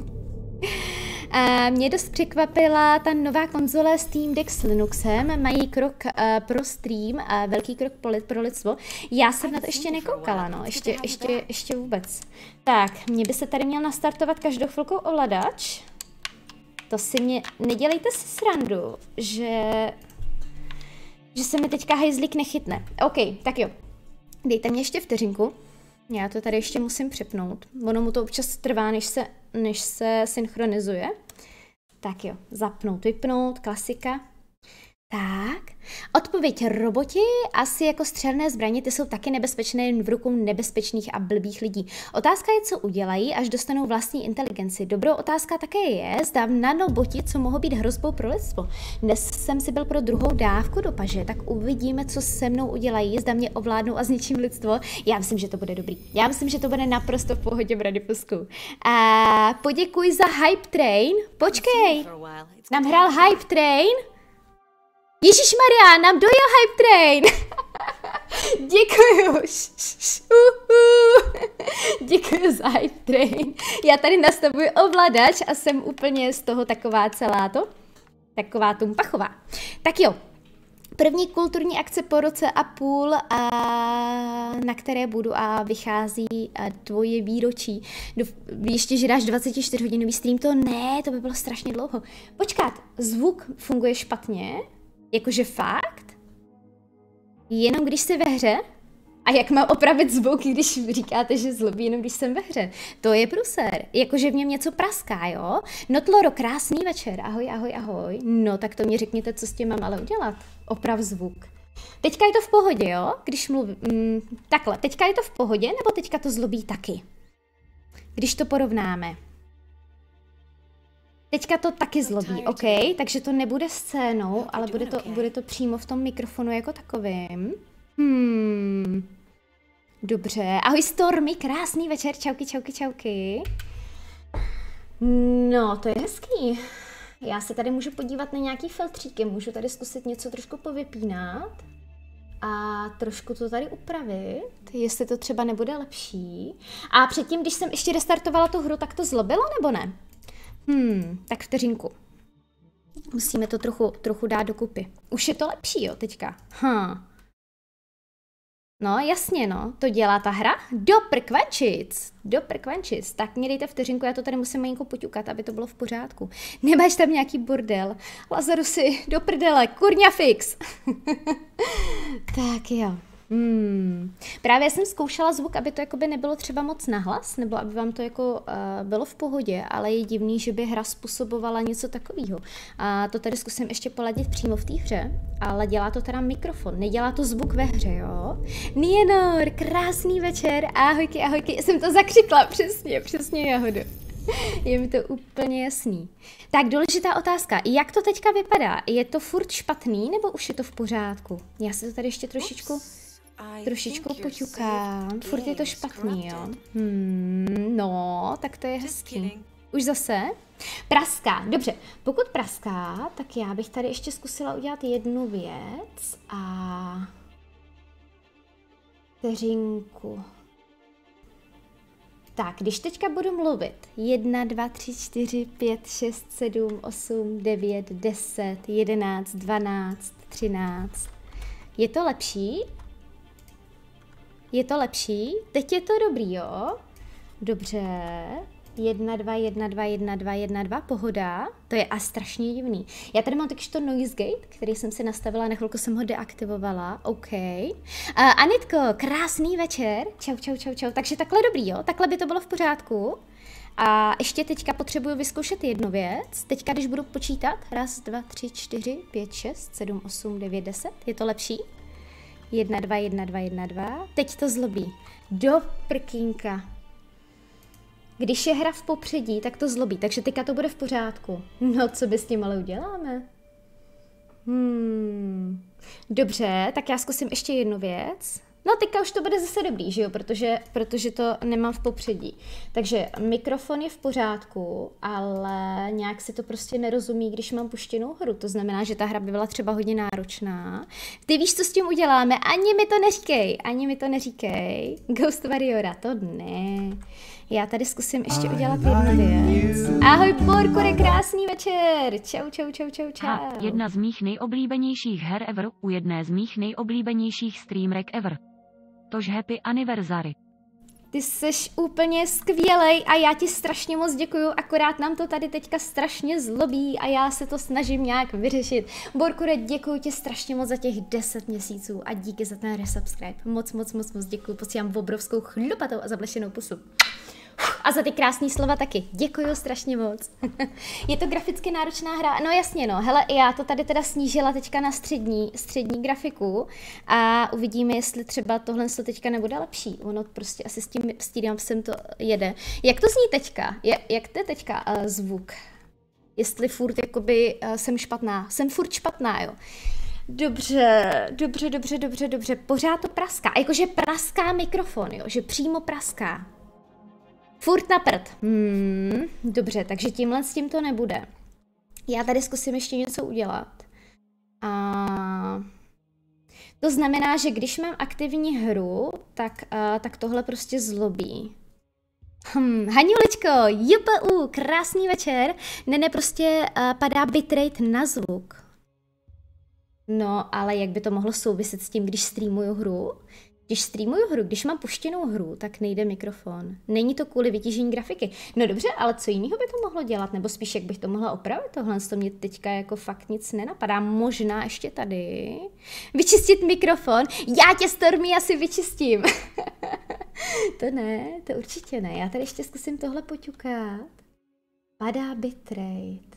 A mě dost překvapila ta nová konzole Steam Deck s Linuxem, mají krok pro stream a velký krok pro lidstvo. Já jsem na to ještě nekoukala, no, ještě vůbec. Tak, mě by se tady měl nastartovat každou chvilkou ovladač. To si mě, nedělejte si srandu, že se mi teďka hejzlík nechytne. OK, tak jo, dejte mě ještě vteřinku. Já to tady ještě musím přepnout. Ono mu to občas trvá, než se synchronizuje. Tak jo, zapnout, vypnout, klasika. Tak, odpověď roboti, asi jako střelné zbraně, ty jsou taky nebezpečné jen v rukou nebezpečných a blbých lidí. Otázka je, co udělají, až dostanou vlastní inteligenci. Dobrou otázka také je, zda nanoboti, co mohou být hrozbou pro lidstvo. Dnes jsem si byl pro druhou dávku do paže, tak uvidíme, co se mnou udělají, zda mě ovládnou a zničím lidstvo. Já myslím, že to bude dobrý. Já myslím, že to bude naprosto v pohodě, Bradipusku. A poděkuj za Hype Train. Počkej, nám hrál Hype Train. Ježišmarja, nám dojel Hype Train. Děkuju. Děkuju za Hype Train. Já tady nastavuji ovladač a jsem úplně z toho taková taková tumpachová. Tak jo, první kulturní akce po roce a půl, na které budu a vychází tvoje výročí. Ještě, že dáš 24hodinový stream, to ne, to by bylo strašně dlouho. Počkat, zvuk funguje špatně? Jakože fakt? Jenom když jsi ve hře? A jak mám opravit zvuk, když říkáte, že zlobí jenom když jsem ve hře? To je pruser. Jakože v něm něco praská, jo? Notloro, krásný večer. Ahoj, ahoj, ahoj. No, tak to mi řekněte, co s tím mám ale udělat. Oprav zvuk. Teďka je to v pohodě, jo? Když mluvím... takhle, teďka je to v pohodě, nebo teďka to zlobí taky? Když to porovnáme. Teďka to taky zlobí, OK? Takže to nebude scénou, ale bude to přímo v tom mikrofonu jako takovým. Dobře. Ahoj Stormy, krásný večer, čauky, čauky, čauky. No, to je hezký. Já se tady můžu podívat na nějaký filtříky, můžu tady zkusit něco trošku povypínat a trošku to tady upravit, jestli to třeba nebude lepší. A předtím, když jsem ještě restartovala tu hru, tak to zlobilo nebo ne? Tak vteřinku. Musíme to trochu dát dokupy. Už je to lepší, jo, teďka. No, jasně, no, to dělá ta hra. Do prkvančic. Tak mě dejte vteřinku, já to tady musím malinko poťukat, aby to bylo v pořádku. Nemáš tam nějaký bordel. Lazarusy, do prdele, kurňa fix. Tak jo. Právě jsem zkoušela zvuk, aby to jakoby nebylo třeba moc nahlas, nebo aby vám to jako bylo v pohodě, ale je divný, že by hra způsobovala něco takového. A to tady zkusím ještě poladit přímo v té hře, ale dělá to teda mikrofon, nedělá to zvuk ve hře, jo? Nienor, krásný večer, ahojky, ahojky, jsem to zakřikla, přesně Jahodo. Je mi to úplně jasný. Tak důležitá otázka, jak to teďka vypadá? Je to furt špatný, nebo už je to v pořádku? Já si to tady ještě trošičku poťukám. Furt je to špatný, jo? No, tak to je hezký. Už zase? Praská. Dobře, pokud praská, tak já bych tady ještě zkusila udělat jednu věc a... vteřinku. Tak, když teďka budu mluvit 1, 2, 3, 4, 5, 6, 7, 8, 9, 10, 11, 12, 13. Je to lepší? Je to lepší? Teď je to dobrý, jo? Dobře. 1, 2, 1, 2, 1, 2, 1, 2, pohoda. To je a strašně divný. Já tady mám taky to noise gate, který jsem si nastavila, na chvilku jsem ho deaktivovala. OK. Anitko, krásný večer. Čau, čau, čau, čau. Takže takhle dobrý, jo? Takhle by to bylo v pořádku. A ještě teďka potřebuju vyzkoušet jednu věc. Teďka, když budu počítat, 1, 2, 3, 4, 5, 6, 7, 8, 9, 10. Je to lepší? 1, 2, 1, 2, 1, 2. Teď to zlobí. Do prkínka. Když je hra v popředí, tak to zlobí, takže teďka to bude v pořádku. No, co by s tím ale uděláme? Dobře, tak já zkusím ještě jednu věc. No, teďka už to bude zase dobrý, že jo, protože to nemám v popředí. Takže mikrofon je v pořádku, ale nějak si to prostě nerozumí, když mám puštěnou hru. To znamená, že ta hra by byla třeba hodně náročná. Ty víš, co s tím uděláme? Ani mi to neříkej. Ghost Warriora, to ne. Já tady zkusím ještě udělat jednu věc. Ahoj, Borkure, krásný večer. Čau, čau, čau, čau, čau. Jedna z mých nejoblíbenějších her ever u jedné z mých nejoblíbenějších streamerek ever. Tož happy anniversary. Ty seš úplně skvělej a já ti strašně moc děkuju, akorát nám to tady teďka strašně zlobí a já se to snažím nějak vyřešit. Borkure, děkuju ti strašně moc za těch 10 měsíců a díky za ten resubscribe. Moc děkuju, posílám obrovskou chlupatou a zablešenou pusu. A za ty krásné slova taky. Děkuju strašně moc. Je to graficky náročná hra? No jasně, no. Hele, já to tady teda snížila teďka na střední grafiku a uvidíme, jestli třeba tohle teďka nebude lepší. Ono prostě asi s tím Steamapsem to jede. Jak to zní teďka? Jak to je teďka zvuk? Jestli furt jakoby jsem špatná. Jsem furt špatná, jo. Dobře. Pořád to praská. A jakože praská mikrofon, jo. Že přímo praská. Furt na prd. Dobře, takže tímhle s tím to nebude. Já tady zkusím ještě něco udělat. A to znamená, že když mám aktivní hru, tak tohle prostě zlobí. Haniuličko, jupu, krásný večer. Nene, prostě padá bitrate na zvuk. No, ale jak by to mohlo souviset s tím, když streamuju hru? Když mám puštěnou hru, tak nejde mikrofon. Není to kvůli vytížení grafiky. No dobře, ale co jiného by to mohlo dělat? Nebo spíš, jak bych to mohla opravit? Tohle to mě teďka jako fakt nic nenapadá. Možná ještě tady. Vyčistit mikrofon? Já tě, Stormy, asi vyčistím. To ne, to určitě ne. Já tady ještě zkusím tohle poťukat. Padá bitrate.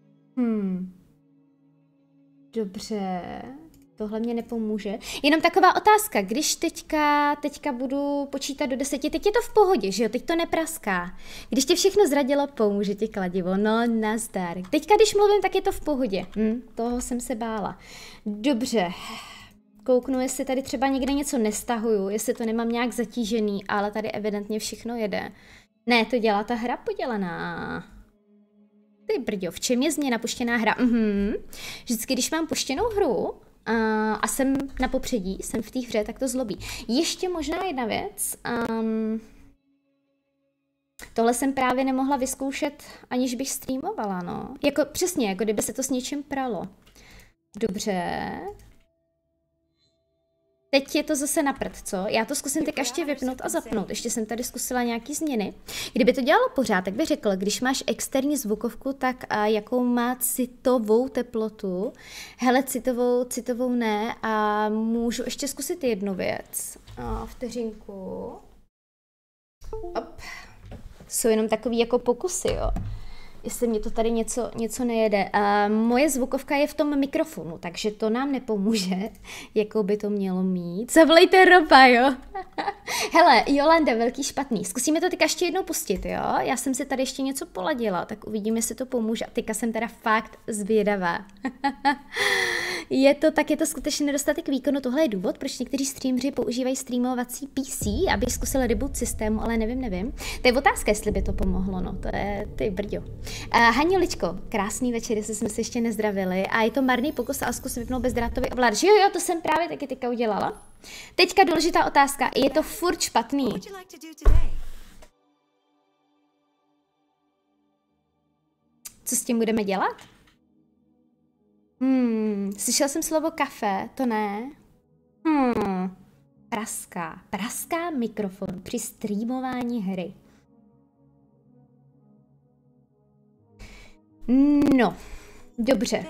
Dobře. Tohle mě nepomůže. Jenom taková otázka, když teďka budu počítat do 10, teď je to v pohodě, že jo, teď to nepraská. Když tě všechno zradilo, pomůže ti kladivo, no nazdar. Teďka, když mluvím, tak je to v pohodě. Toho jsem se bála. Dobře, kouknu, jestli tady třeba někde něco nestahuju, jestli to nemám nějak zatížený, ale tady evidentně všechno jede. Ne, to dělá ta hra podělaná. Ty brďo, v čem je změna puštěná hra? Vždycky, když mám puštěnou hru, a jsem na popředí, jsem v té hře, tak to zlobí. Ještě možná jedna věc. Tohle jsem právě nemohla vyzkoušet, aniž bych streamovala, no. Jako přesně, jako kdyby se to s něčím pralo. Dobře. Teď je to zase na prd, co? Já to zkusím teď ještě vypnout a zapnout. Ještě jsem tady zkusila nějaký změny. Kdyby to dělalo pořád, tak bych řekl, když máš externí zvukovku, tak jakou má citovou teplotu. Hele, citovou ne. A můžu ještě zkusit jednu věc. Vteřinku. Op. Jsou jenom takový jako pokusy, jo. Jestli mě to tady něco nejede. Moje zvukovka je v tom mikrofonu, takže to nám nepomůže, jakou by to mělo mít. Zavolejte Roba, jo? Hele, Jolanda, velký špatný. Zkusíme to teďka ještě jednou pustit, jo? Já jsem si tady ještě něco poladila, tak uvidíme, jestli to pomůže. A teďka jsem teda fakt zvědavá. Je to skutečně nedostatek výkonu. Tohle je důvod, proč někteří streameři používají streamovací PC, aby zkusili reboot systému, ale nevím. To je otázka, jestli by to pomohlo, no. To je ty brďo. Haniuličko, krásný večer, jestli jsme se ještě nezdravili. A je to marný pokus a zkus vypnout bezdrátový ovladač. Jo, to jsem právě taky teďka udělala. Teďka důležitá otázka, je to furt špatný? Co s tím budeme dělat? Slyšela jsem slovo kafe, to ne. Praská mikrofon při streamování hry. No, dobře.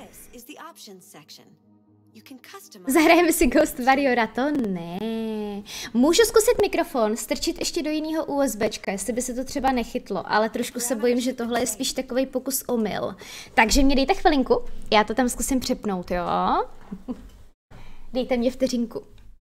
Zahrajeme si Ghost Warriora, to ne. Můžu zkusit mikrofon, strčit ještě do jiného USBčka, jestli by se to třeba nechytlo, ale trošku se bojím, že tohle je spíš takový pokus omyl. Takže mě dejte chvilinku, já to tam zkusím přepnout, jo? Dejte mě vteřinku.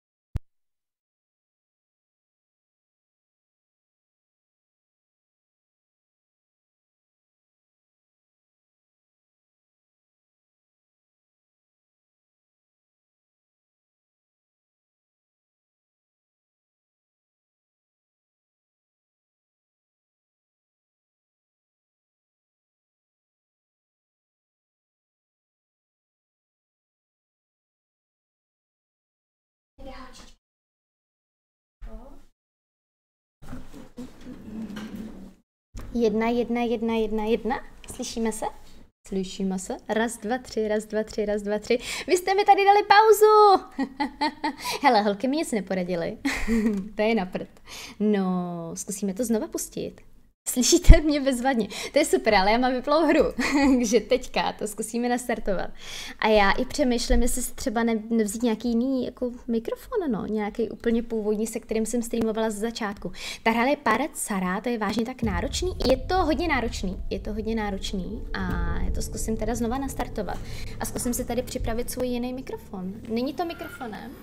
Jedna. Slyšíme se? Slyšíme se? Raz, dva, tři. Vy jste mi tady dali pauzu. Hele, holky mi nic neporadily. To je na prd. No, zkusíme to znova pustit. Slyšíte mě bezvadně. To je super, ale já mám vyplou hru, takže teďka to zkusíme nastartovat. A já i přemýšlím, jestli si třeba nevzít nějaký jiný jako mikrofon, no, nějaký úplně původní, se kterým jsem streamovala z začátku. Ta hra je Parrot Sara, to je vážně tak náročný. Je to hodně náročný a já to zkusím teda znova nastartovat. A zkusím si tady připravit svůj jiný mikrofon. Není to mikrofonem?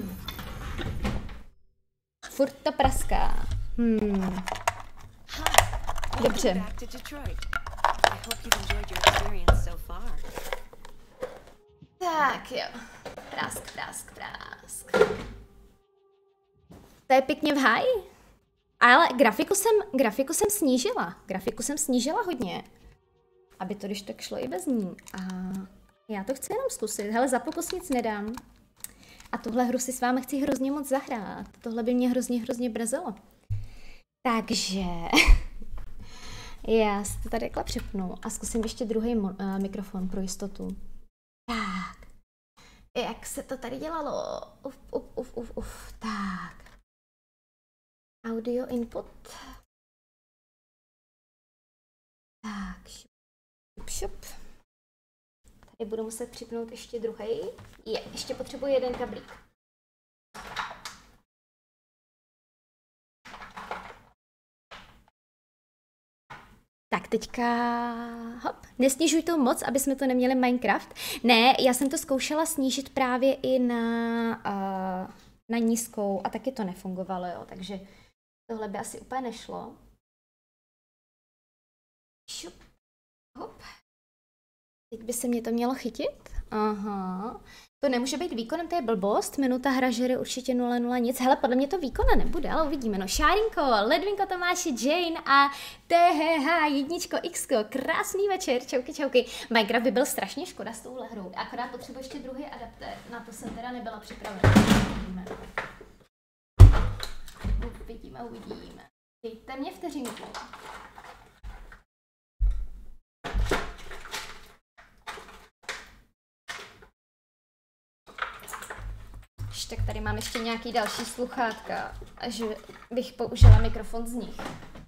Furt to praská. Dobře. Tak jo. Prásk. To je pěkně v háji. Ale grafiku jsem snížila hodně. Aby to když tak šlo i bez ní. A já to chci jenom zkusit. Hele, za pokus nic nedám. A tuhle hru si s vámi chci hrozně moc zahrát. Tohle by mě hrozně brzelo. Takže já si to tady takhle přepnu a zkusím ještě druhý mikrofon pro jistotu. Tak. Jak se to tady dělalo? Tak. Audio input. Tak. Šup. Tady budu muset připnout ještě druhý. Ještě potřebuji jeden kablík. Tak teďka, hop, nesnižuj to moc, aby jsme to neměli Minecraft. Ne, já jsem to zkoušela snížit právě i na nízkou a taky to nefungovalo, jo, takže tohle by asi úplně nešlo. Šup, hop. Teď by se mě to mělo chytit. Aha. To nemůže být výkonem, to je blbost. Minuta hra žere určitě 0,0 nic. Hele, podle mě to výkona nebude, ale uvidíme. No, Šárinko, Ledvinko, Tomáši, Jane a THH, jedničko, Xko. Krásný večer, čauky. Minecraft by byl strašně škoda s touhle hrou. Akorát potřebuji ještě druhý adaptér. Na to jsem teda nebyla připravena. Uvidíme. Dejte mě vteřinku. Tak tady mám ještě nějaký další sluchátka, že bych použila mikrofon z nich.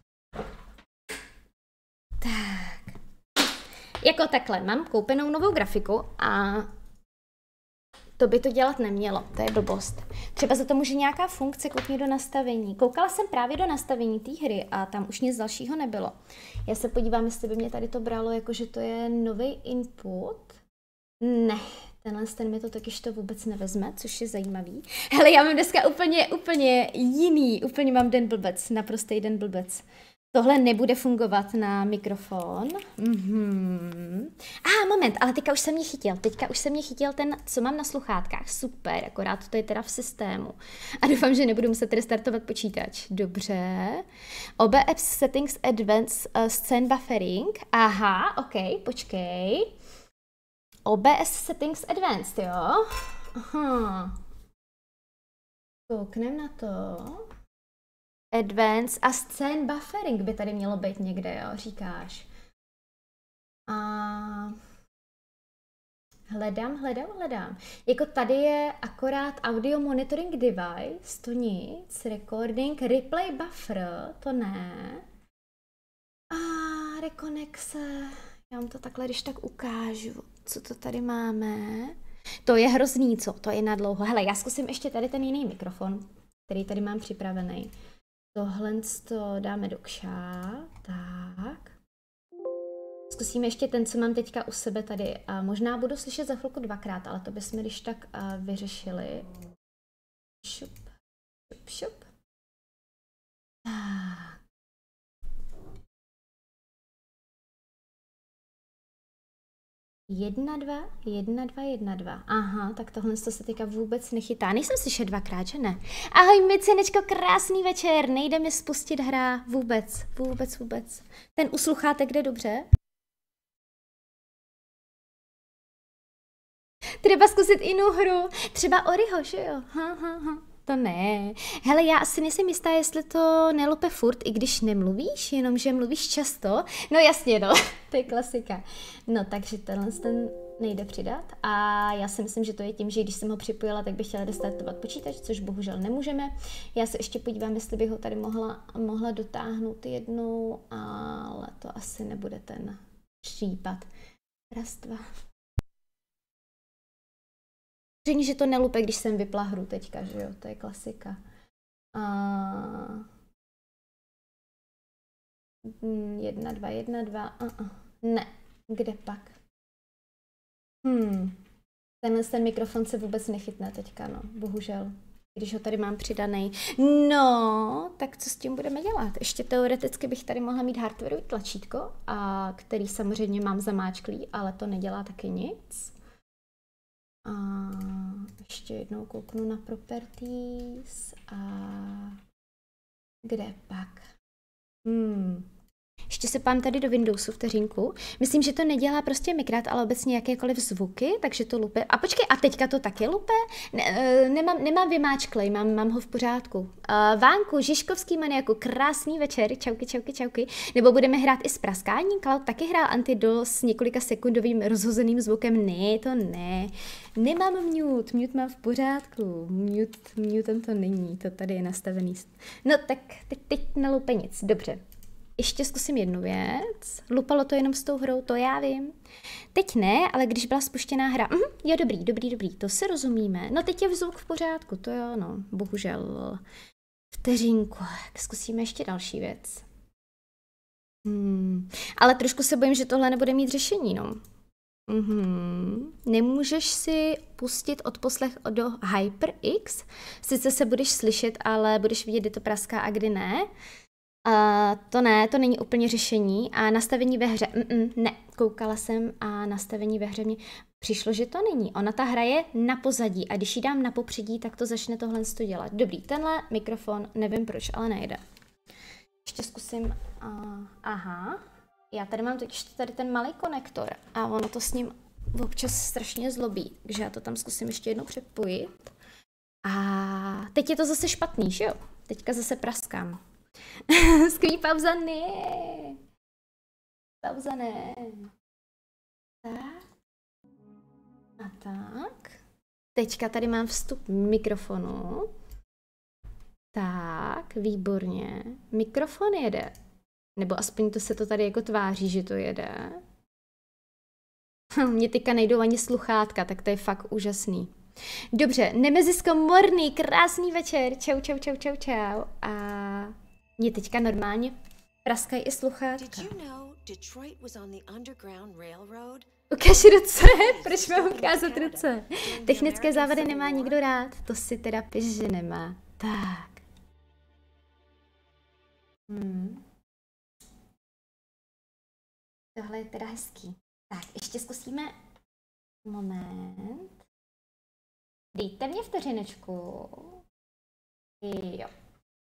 Tak. Jako takhle, mám koupenou novou grafiku a to by to dělat nemělo, to je blbost. Třeba za to může nějaká funkce, koukni do nastavení. Koukala jsem právě do nastavení té hry a tam už nic dalšího nebylo. Já se podívám, jestli by mě tady to bralo, jakože to je nový input. Ne. Ten mi to takyž to vůbec nevezme, což je zajímavý. Hele, já mám dneska úplně jiný, úplně mám den blbec, naprostý den blbec. Tohle nebude fungovat na mikrofon. Moment, ale teďka už se mě chytil ten, co mám na sluchátkách. Super, akorát to je teda v systému. A doufám, že nebudu muset restartovat počítač. Dobře. OBS Settings Advanced Scene Buffering. Aha, ok, počkej. OBS Settings Advanced, jo? Aha. Kouknem na to. Advanced a Scene Buffering by tady mělo být někde, jo, říkáš. A hledám. Jako tady je akorát Audio Monitoring Device, to nic. Recording, Replay Buffer, to ne. A rekonexe. Já vám to takhle, když tak ukážu, co to tady máme. To je hrozný, co? To je nadlouho. Hele, já zkusím ještě tady ten jiný mikrofon, který tady mám připravený. Tohle to dáme do kša. Tak. Zkusíme ještě ten, co mám teďka u sebe tady. A možná budu slyšet za chvilku dvakrát, ale to bychom když tak vyřešili. Šup. Tak. Jedna, dva. Aha, tak tohle se teďka vůbec nechytá. Nejsem slyšet dvakrát, že ne? Ahoj, Micenečko, krásný večer. Nejde mi spustit hra vůbec. Ten u sluchátek jde dobře? Třeba zkusit jinou hru. Třeba Oriho, že jo? To ne. Hele, já asi nejsem jistá, jestli to nelope furt, i když nemluvíš, jenomže mluvíš často. No jasně, no, to je klasika. No, takže tenhle ten nejde přidat a já si myslím, že to je tím, že když jsem ho připojila, tak bych chtěla restartovat počítač, což bohužel nemůžeme. Já se ještě podívám, jestli bych ho tady mohla dotáhnout jednou, ale to asi nebude ten případ. Raz, dva. Řekni, že to nelupe, když jsem vypla hru teďka, že jo, to je klasika. 1, 2, 1, 2, ne, kde pak? Tenhle ten mikrofon se vůbec nechytne teďka, no, bohužel. Když ho tady mám přidaný. No, tak co s tím budeme dělat? Ještě teoreticky bych tady mohla mít hardwareový tlačítko, který samozřejmě mám zamáčklý, ale to nedělá taky nic. A ještě jednou kouknu na properties a kde pak? Ještě se pám tady do Windowsu vteřinku. Myslím, že to nedělá prostě mikrát, ale obecně jakékoliv zvuky, takže to lupe. A počkej, a teďka to taky lupe? Nemám vymáčklej, mám ho v pořádku. Vánku, Žižkovský maniaku, krásný večer, čauky. Nebo budeme hrát i s praskáním? Cloud taky hrál Antidol s několika sekundovým rozhozeným zvukem? Ne, to ne. Nemám mute mám v pořádku. Mutem to není, to tady je nastavený. No tak teď nelupe nic, dobře. Ještě zkusím jednu věc. Lupalo to jenom s tou hrou, to já vím. Teď ne, ale když byla spuštěná hra. Jo, dobrý, to se rozumíme. No teď je zvuk v pořádku, to jo, no, bohužel. Vteřinku, zkusíme ještě další věc. Ale trošku se bojím, že tohle nebude mít řešení, no. Nemůžeš si pustit odposlech do HyperX. Sice se budeš slyšet, ale budeš vidět, kdy to praská a kdy ne. To ne, to není úplně řešení. A nastavení ve hře, ne, koukala jsem a nastavení ve hře mě přišlo, že to není. Ona ta hra je na pozadí a když ji dám na popředí, tak to začne tohle dělat. Dobrý, tenhle mikrofon, nevím proč, ale nejde. Ještě zkusím, aha, já tady mám totiž tady ten malý konektor a ono to s ním občas strašně zlobí, takže já to tam zkusím ještě jednou přepojit. A teď je to zase špatný, že jo? Teďka zase praskám. Skvělý pauza, ne. Pauza, ne. Tak. A tak. Teďka tady mám vstup mikrofonu. Tak, výborně. Mikrofon jede. Nebo aspoň to se to tady jako tváří, že to jede. Mně teďka nejdou ani sluchátka, tak to je fakt úžasný. Dobře, Nemezisko morný, krásný večer. Čau. A mě teďka normálně praskají i sluchátka. Ukaž ruce, proč mám ukázat ruce? Technické závady nemá nikdo rád, to si teda piš, že nemá. Tak. Tohle je teda hezký. Tak, ještě zkusíme. Moment. Dejte mě vteřinečku. Jo.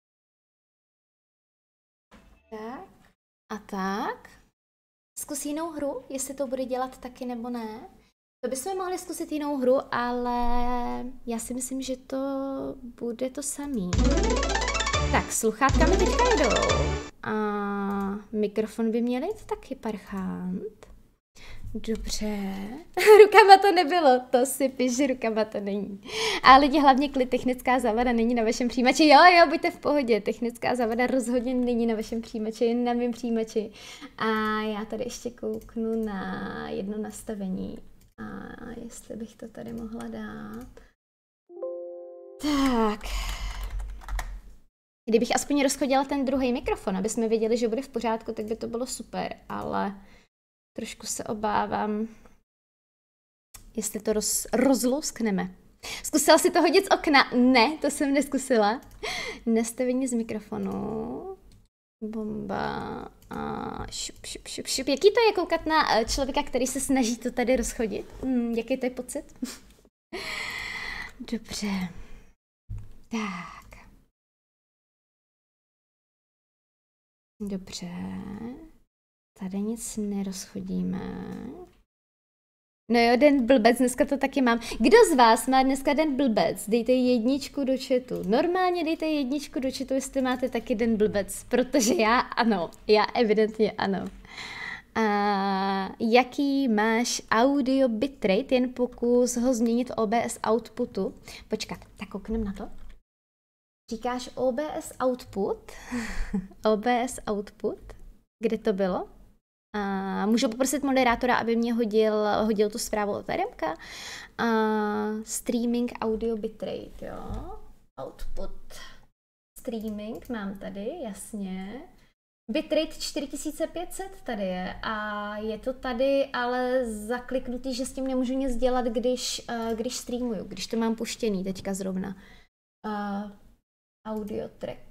Tak. A tak. Zkus jinou hru, jestli to bude dělat taky nebo ne. To bychom mohli zkusit jinou hru, ale já si myslím, že to bude to samý. Tak, sluchátka mi teďka jedou. A mikrofon by měl jít taky parchant. Dobře. Rukama to nebylo, to si piš, že rukama to není. A lidi, hlavně klid, technická závada není na vašem přijímači. Jo, buďte v pohodě, technická závada rozhodně není na vašem přijímači, jen na mém přijímači. A já tady ještě kouknu na jedno nastavení. A jestli bych to tady mohla dát. Tak. Kdybych aspoň rozchodila ten druhý mikrofon, aby jsme věděli, že bude v pořádku, tak by to bylo super, ale trošku se obávám, jestli to rozlouskneme. Zkusila si to hodit z okna? Ne, to jsem neskusila. Nastavení z mikrofonu. Bomba. A šup. Jaký to je koukat na člověka, který se snaží to tady rozchodit? Jaký to je pocit? Dobře. Tak. Dobře. Tady nic nerozchodíme. No jo, den blbec, dneska to taky mám. Kdo z vás má dneska den blbec? Dejte 1 do chatu. Normálně dejte 1 do chatu, jestli máte taky den blbec, protože já ano. Já evidentně ano. Jaký máš audio bitrate, jen pokus ho změnit OBS outputu. Počkat, tak kouknem na to. Říkáš OBS output? OBS output? Kde to bylo? Můžu poprosit moderátora, aby mě hodil tu zprávu od Teremka. Streaming audio bitrate, jo. Output. Streaming mám tady, jasně. Bitrate 4500 tady je a je to tady ale zakliknutý, že s tím nemůžu nic dělat, když streamuju, když to mám puštěný teďka zrovna. Audio track.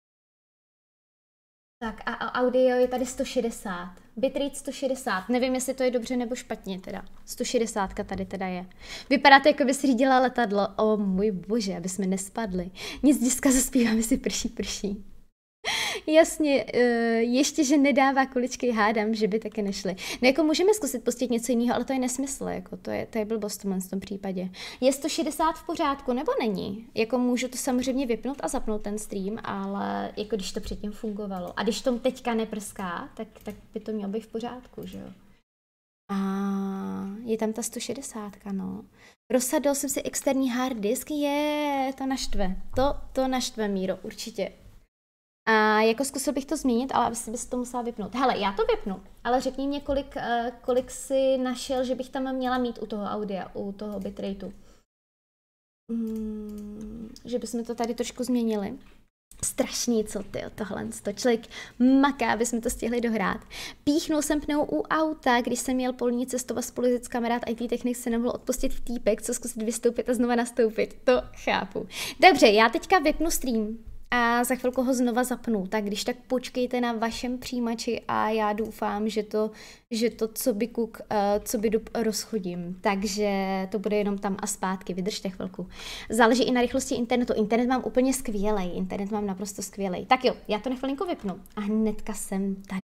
Tak a audio je tady 160. Bitrate 160. Nevím, jestli to je dobře nebo špatně teda. 160 tady teda je. Vypadá to, jako by si řídila letadlo. O můj bože, aby jsme nespadli. Nic, dneska zaspíváme si prší. Jasně, ještě, že nedává kuličky, hádám, že by taky nešly. No jako můžeme zkusit pustit něco jiného, ale to je nesmysl, jako to je blbost v tom případě. Je 160 v pořádku, nebo není? Jako můžu to samozřejmě vypnout a zapnout ten stream, ale jako když to předtím fungovalo. A když to teďka neprská, tak by to mělo být v pořádku, že jo? A je tam ta 160, no. Rozsadil jsem si externí hard disk, to naštve. To naštve, Míro, určitě. A jako zkusil bych to změnit, ale asi bys to musela vypnout. Hele, já to vypnu, ale řekni mě, kolik jsi našel, že bych tam měla mít u toho audia, u toho bitrateu. Že bychom to tady trošku změnili. Strašný, co ty, tohle, člověk maká, aby jsme to stihli dohrát. Píchnul jsem pnou u auta, když jsem měl polní cestovat spolu s kamarád IT technik se nemohl odpustit v týpek, co zkusit vystoupit a znova nastoupit. To chápu. Dobře, já teďka vypnu stream. A za chvilku ho znova zapnu, tak když tak počkejte na vašem přijímači a já doufám, že to co by rozchodím, takže to bude jenom tam a zpátky, vydržte chvilku. Záleží i na rychlosti internetu, internet mám úplně skvělej, internet mám naprosto skvělej. Tak jo, já to na chvilinku vypnu a hnedka jsem tady.